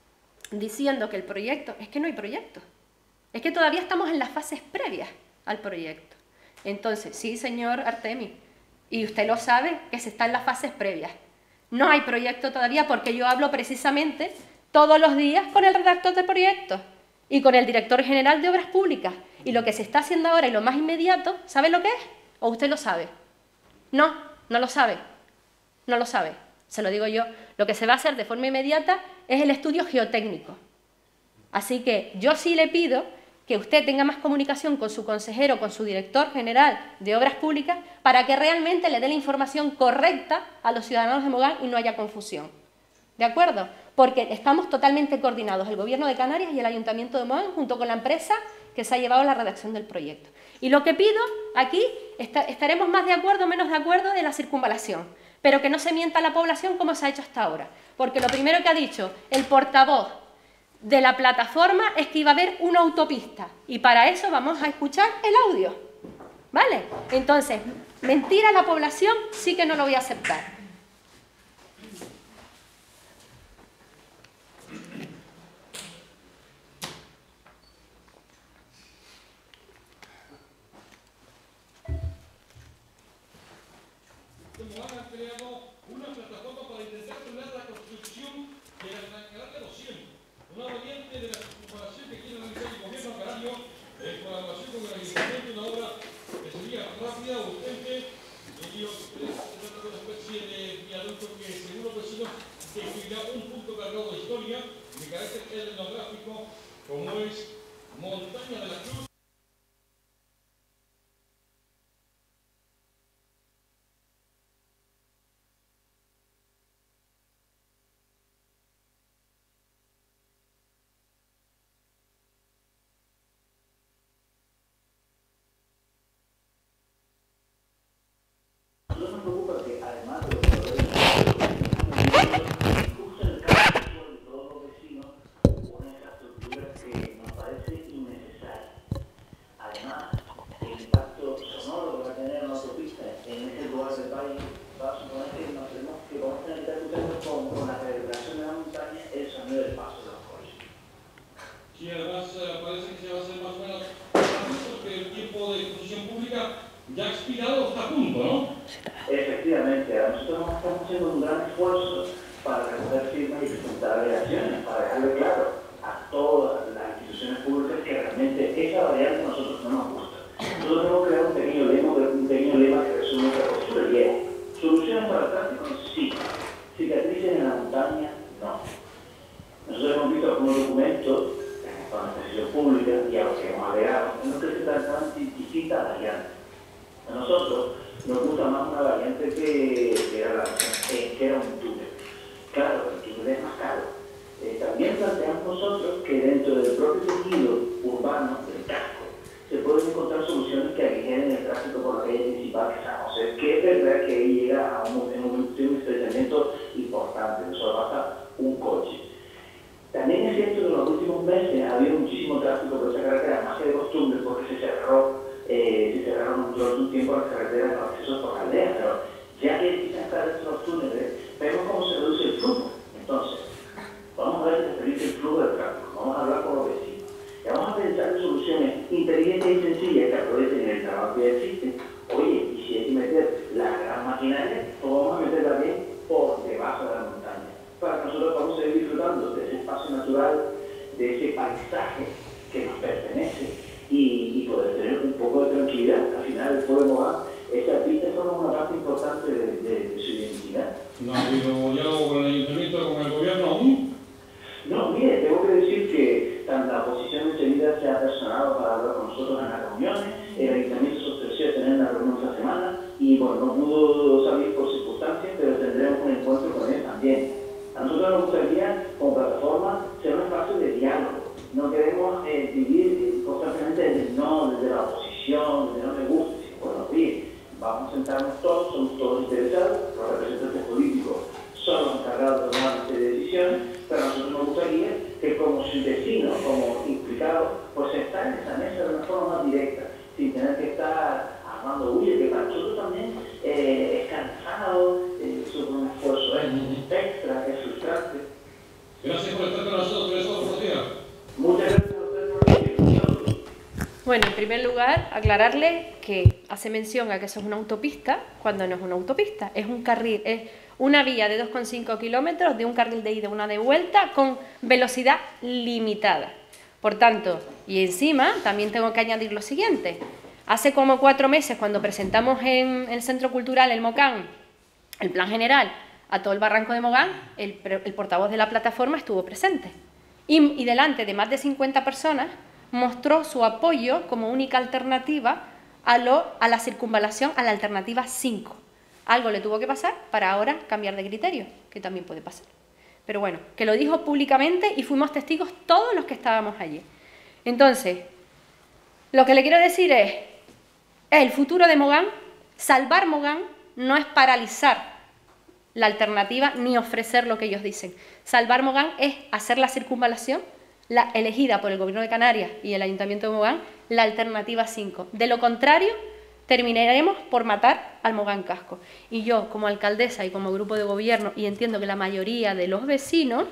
diciendo que el proyecto, es que no hay proyecto, es que todavía estamos en las fases previas al proyecto. Entonces, sí, señor Artemi, y usted lo sabe, que se está en las fases previas. No hay proyecto todavía porque yo hablo precisamente todos los días con el redactor del proyecto y con el director general de Obras Públicas. Y lo que se está haciendo ahora y lo más inmediato, ¿sabe lo que es? ¿O usted lo sabe? No, no lo sabe. No lo sabe. Se lo digo yo. Lo que se va a hacer de forma inmediata es el estudio geotécnico. Así que yo sí le pido que usted tenga más comunicación con su consejero, con su director general de Obras Públicas, para que realmente le dé la información correcta a los ciudadanos de Mogán y no haya confusión. ¿De acuerdo? Porque estamos totalmente coordinados, el Gobierno de Canarias y el Ayuntamiento de Mogán, junto con la empresa que se ha llevado la redacción del proyecto. Y lo que pido aquí, está, estaremos más de acuerdo o menos de acuerdo de la circunvalación, pero que no se mienta a la población como se ha hecho hasta ahora. Porque lo primero que ha dicho el portavoz de la plataforma es que iba a haber una autopista, y para eso vamos a escuchar el audio, ¿vale? Entonces, mentir a la población sí que no lo voy a aceptar. Han creado una plataforma para intentar frenar la construcción de la Canal de los cien, una variante de la circunvalación que quiere realizar el gobierno canario en colaboración con el Ayuntamiento, una obra que sería rápida, urgente, y yo creo que se trata de una especie de viaducto que, según los vecinos, definirá un punto cargado de historia de carácter etnográfico, como es Montaña de la Cruz. eh, parece que se va a hacer más o menos fácil porque el tiempo de exposición pública ya ha expirado hasta punto, ¿no? Efectivamente, nosotros estamos haciendo un gran esfuerzo para recoger firmas y presentar alegaciones, para dejarle claro a todas las instituciones públicas que realmente esa variante a nosotros no nos gusta. Nosotros hemos creado un pequeño lema, un pequeño lema que resume nuestra postura y es: ¿soluciones para el tráfico? Sí. ¿Cicatrices en la montaña? No. Nosotros hemos visto algunos documentos con la exposición pública y a los que hemos alegado en los que se tratan distintas variantes. A nosotros nos gusta más una variante que, que, era, la, eh, que era un túnel. Claro, el túnel es más caro. Eh, también planteamos nosotros que dentro del propio tejido urbano del casco se pueden encontrar soluciones que aligeren el tráfico por la calle principal de San José, que es verdad que ahí llega a un, en un, un estrechamiento importante, no solo pasa un coche. También es cierto que en los últimos meses ha habido muchísimo tráfico por esa carretera, más que de costumbre, porque se cerró, eh, se cerraron durante un tiempo las carreteras, los accesos por la aldea, pero ya que empiezan a estar dentro de los túneles, vemos cómo se reduce el flujo. Entonces, vamos a ver si se reduce el flujo del tráfico, vamos a hablar con los vecinos, y vamos a pensar en soluciones inteligentes y sencillas que aprovechen el trabajo que existe. Oye, y si hay que meter la gran maquinaria, pues vamos a meterla bien por debajo de la montaña, para que nosotros podamos seguir disfrutando de ese espacio natural, de ese paisaje que nos pertenece y, y poder tener un poco de tranquilidad. Al final el pueblo de Mogán, esa pista forma una parte importante de, de, de su identidad. ¿No ha habido diálogo con el ayuntamiento, con el gobierno aún? No, mire, tengo que decir que tanto la oposición enseguida se ha personado para hablar con nosotros en las reuniones, el ayuntamiento se ofreció a tener una reunión esta semana y bueno, no pudo salir por circunstancias, pero tendremos un encuentro con él también. A nosotros nos gustaría, como plataforma, ser un espacio de diálogo. No queremos eh, vivir constantemente desde el no, desde la oposición, desde no me gusta. Bueno, bien, vamos a sentarnos todos, somos todos interesados, los representantes políticos son los encargados de tomar una serie de decisiones, pero a nosotros nos gustaría que como vecinos, como implicados, pues estar en esa mesa de una forma más directa, sin tener que estar armando bulla, que para nosotros también eh, es cansado, eh, es un esfuerzo extra, es frustrante. Gracias por estar con nosotros, Teresa, buenos días. Muchas gracias a ustedes por venir. Bueno, en primer lugar, aclararle que hace mención a que eso es una autopista, cuando no es una autopista, es un carril, es una vía de dos coma cinco kilómetros, de un carril de ida y una de vuelta, con velocidad limitada. Por tanto, y encima, también tengo que añadir lo siguiente. Hace como cuatro meses, cuando presentamos en el Centro Cultural El Mocán el plan general a todo el barranco de Mogán, el, el portavoz de la plataforma estuvo presente. Y, y delante de más de cincuenta personas mostró su apoyo como única alternativa a, lo, a la circunvalación, a la alternativa cinco. Algo le tuvo que pasar para ahora cambiar de criterio, que también puede pasar. Pero bueno, que lo dijo públicamente y fuimos testigos todos los que estábamos allí. Entonces, lo que le quiero decir es, el futuro de Mogán, salvar Mogán, no es paralizar la alternativa ni ofrecer lo que ellos dicen. Salvar Mogán es hacer la circunvalación, la elegida por el Gobierno de Canarias y el Ayuntamiento de Mogán, la alternativa cinco. De lo contrario, terminaremos por matar al Mogán Casco. Y yo, como alcaldesa y como grupo de gobierno, y entiendo que la mayoría de los vecinos,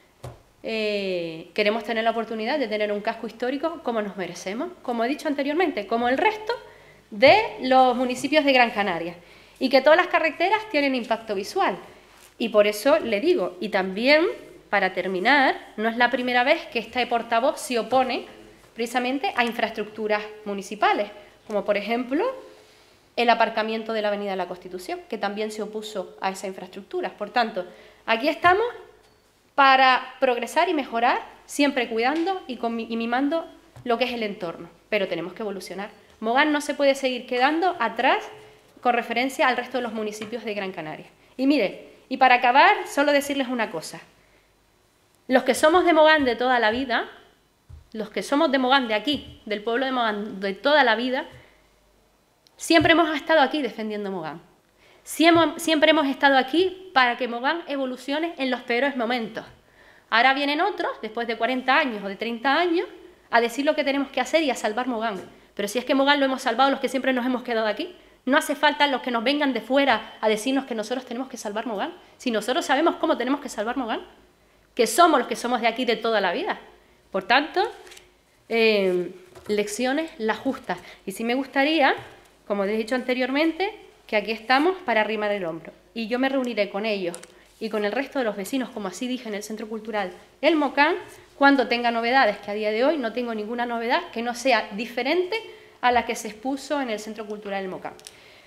eh, queremos tener la oportunidad de tener un casco histórico como nos merecemos, como he dicho anteriormente, como el resto de los municipios de Gran Canaria. Y que todas las carreteras tienen impacto visual. Y por eso le digo, y también, para terminar, no es la primera vez que este portavoz se opone precisamente a infraestructuras municipales, como por ejemplo el aparcamiento de la Avenida de la Constitución, que también se opuso a esa infraestructura. Por tanto, aquí estamos para progresar y mejorar, siempre cuidando y, con, y mimando lo que es el entorno, pero tenemos que evolucionar. Mogán no se puede seguir quedando atrás con referencia al resto de los municipios de Gran Canaria. Y mire, y para acabar, solo decirles una cosa. Los que somos de Mogán de toda la vida, los que somos de Mogán de aquí, del pueblo de Mogán de toda la vida, siempre hemos estado aquí defendiendo Mogán. Siempre, siempre hemos estado aquí para que Mogán evolucione en los peores momentos. Ahora vienen otros, después de cuarenta años o de treinta años, a decir lo que tenemos que hacer y a salvar Mogán. Pero si es que Mogán lo hemos salvado los que siempre nos hemos quedado aquí, no hace falta los que nos vengan de fuera a decirnos que nosotros tenemos que salvar Mogán. Si nosotros sabemos cómo tenemos que salvar Mogán, que somos los que somos de aquí de toda la vida. Por tanto, eh, lecciones las justas. Y sí me gustaría, como les he dicho anteriormente, que aquí estamos para arrimar el hombro. Y yo me reuniré con ellos y con el resto de los vecinos, como así dije, en el Centro Cultural El Mocán, cuando tenga novedades, que a día de hoy no tengo ninguna novedad que no sea diferente a la que se expuso en el Centro Cultural El Mocán.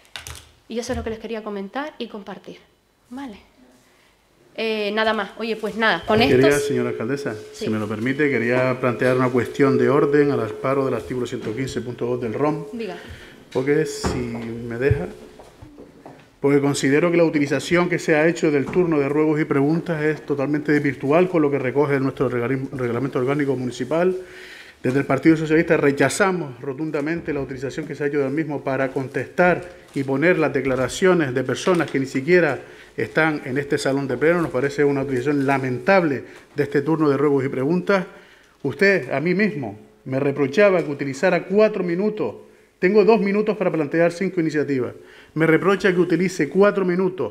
Y eso es lo que les quería comentar y compartir. Vale. Eh, nada más. Oye, pues nada, con esto... Quería, señora alcaldesa, sí. si me lo permite, quería plantear una cuestión de orden al amparo del artículo ciento quince punto dos del R O M. Diga. Porque, si me deja, porque considero que la utilización que se ha hecho del turno de ruegos y preguntas es totalmente desvirtual con lo que recoge nuestro reglamento orgánico municipal. Desde el Partido Socialista rechazamos rotundamente la utilización que se ha hecho del mismo para contestar y poner las declaraciones de personas que ni siquiera están en este salón de pleno. Nos parece una utilización lamentable de este turno de ruegos y preguntas. Usted, a mí mismo, me reprochaba que utilizara cuatro minutos. Tengo dos minutos para plantear cinco iniciativas. Me reprocha que utilice cuatro minutos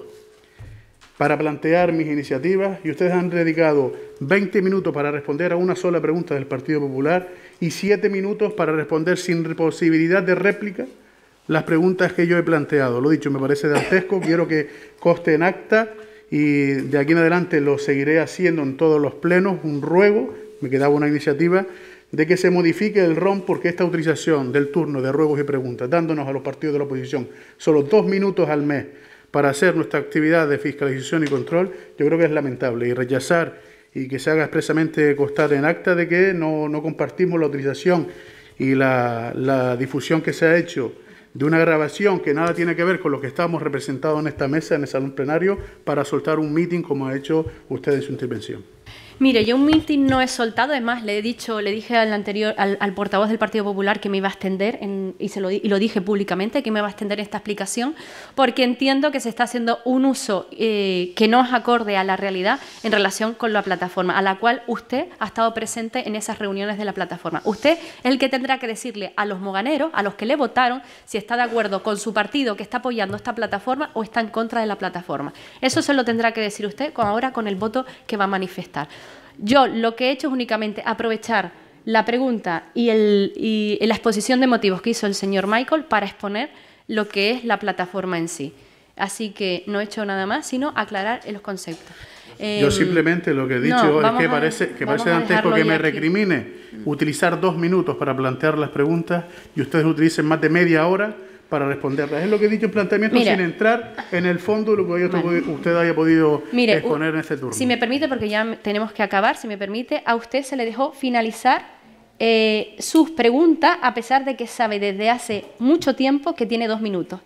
para plantear mis iniciativas y ustedes han dedicado veinte minutos para responder a una sola pregunta del Partido Popular y siete minutos para responder sin posibilidad de réplica las preguntas que yo he planteado. Lo dicho, me parece dantesco, quiero que conste en acta y de aquí en adelante lo seguiré haciendo en todos los plenos, un ruego, me quedaba una iniciativa, de que se modifique el R O M porque esta utilización del turno de ruegos y preguntas, dándonos a los partidos de la oposición solo dos minutos al mes para hacer nuestra actividad de fiscalización y control, yo creo que es lamentable. Y rechazar y que se haga expresamente constar en acta de que no, no compartimos la utilización y la, la difusión que se ha hecho de una grabación que nada tiene que ver con lo que estamos representados en esta mesa, en el salón plenario, para soltar un meeting como ha hecho usted en su intervención. Mire, yo un meeting no he soltado, es más, le he dicho, le dije al anterior, al, al portavoz del Partido Popular que me iba a extender, en, y, se lo, y lo dije públicamente, que me iba a extender esta explicación, porque entiendo que se está haciendo un uso eh, que no es acorde a la realidad en relación con la plataforma, a la cual usted ha estado presente en esas reuniones de la plataforma. Usted es el que tendrá que decirle a los moganeros, a los que le votaron, si está de acuerdo con su partido que está apoyando esta plataforma o está en contra de la plataforma. Eso se lo tendrá que decir usted con, ahora con el voto que va a manifestar. Yo lo que he hecho es únicamente aprovechar la pregunta y, el, y la exposición de motivos que hizo el señor Michael para exponer lo que es la plataforma en sí. Así que no he hecho nada más, sino aclarar los conceptos. Eh, Yo simplemente lo que he dicho no, es que a, parece, que parece dantesco que me aquí. recrimine utilizar dos minutos para plantear las preguntas y ustedes utilicen más de media hora para responderlas. Es lo que he dicho en planteamiento. Mira, sin entrar en el fondo de lo que vale. usted haya podido Mire, exponer en este turno. Si me permite, porque ya tenemos que acabar, si me permite, a usted se le dejó finalizar eh, sus preguntas, a pesar de que sabe desde hace mucho tiempo que tiene dos minutos.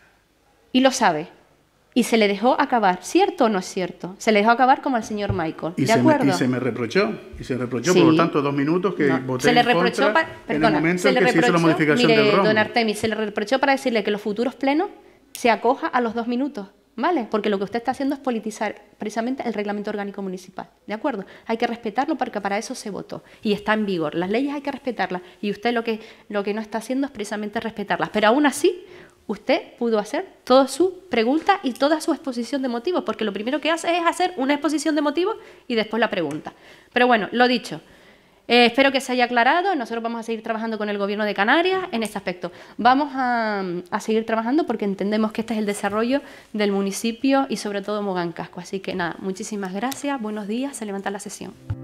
Y lo sabe. Y se le dejó acabar, ¿cierto o no es cierto? Se le dejó acabar como al señor Michael, ¿de ¿de acuerdo? Me, y se me reprochó, y se reprochó, sí. por lo tanto, dos minutos que no. voté se le en reprochó contra pa, perdona, en el momento se en le que reprochó, se hizo la modificación mire, del R O M. Don Artemis, se le reprochó para decirle que los futuros plenos se acoja a los dos minutos, ¿vale? Porque lo que usted está haciendo es politizar precisamente el reglamento orgánico municipal, ¿de acuerdo? Hay que respetarlo porque para eso se votó y está en vigor. Las leyes hay que respetarlas y usted lo que, lo que no está haciendo es precisamente respetarlas. Pero aún así, usted pudo hacer toda su pregunta y toda su exposición de motivos, porque lo primero que hace es hacer una exposición de motivos y después la pregunta. Pero bueno, lo dicho, eh, espero que se haya aclarado. Nosotros vamos a seguir trabajando con el Gobierno de Canarias en este aspecto. Vamos a, a seguir trabajando porque entendemos que este es el desarrollo del municipio y sobre todo Mogán Casco. Así que nada, muchísimas gracias, buenos días, se levanta la sesión.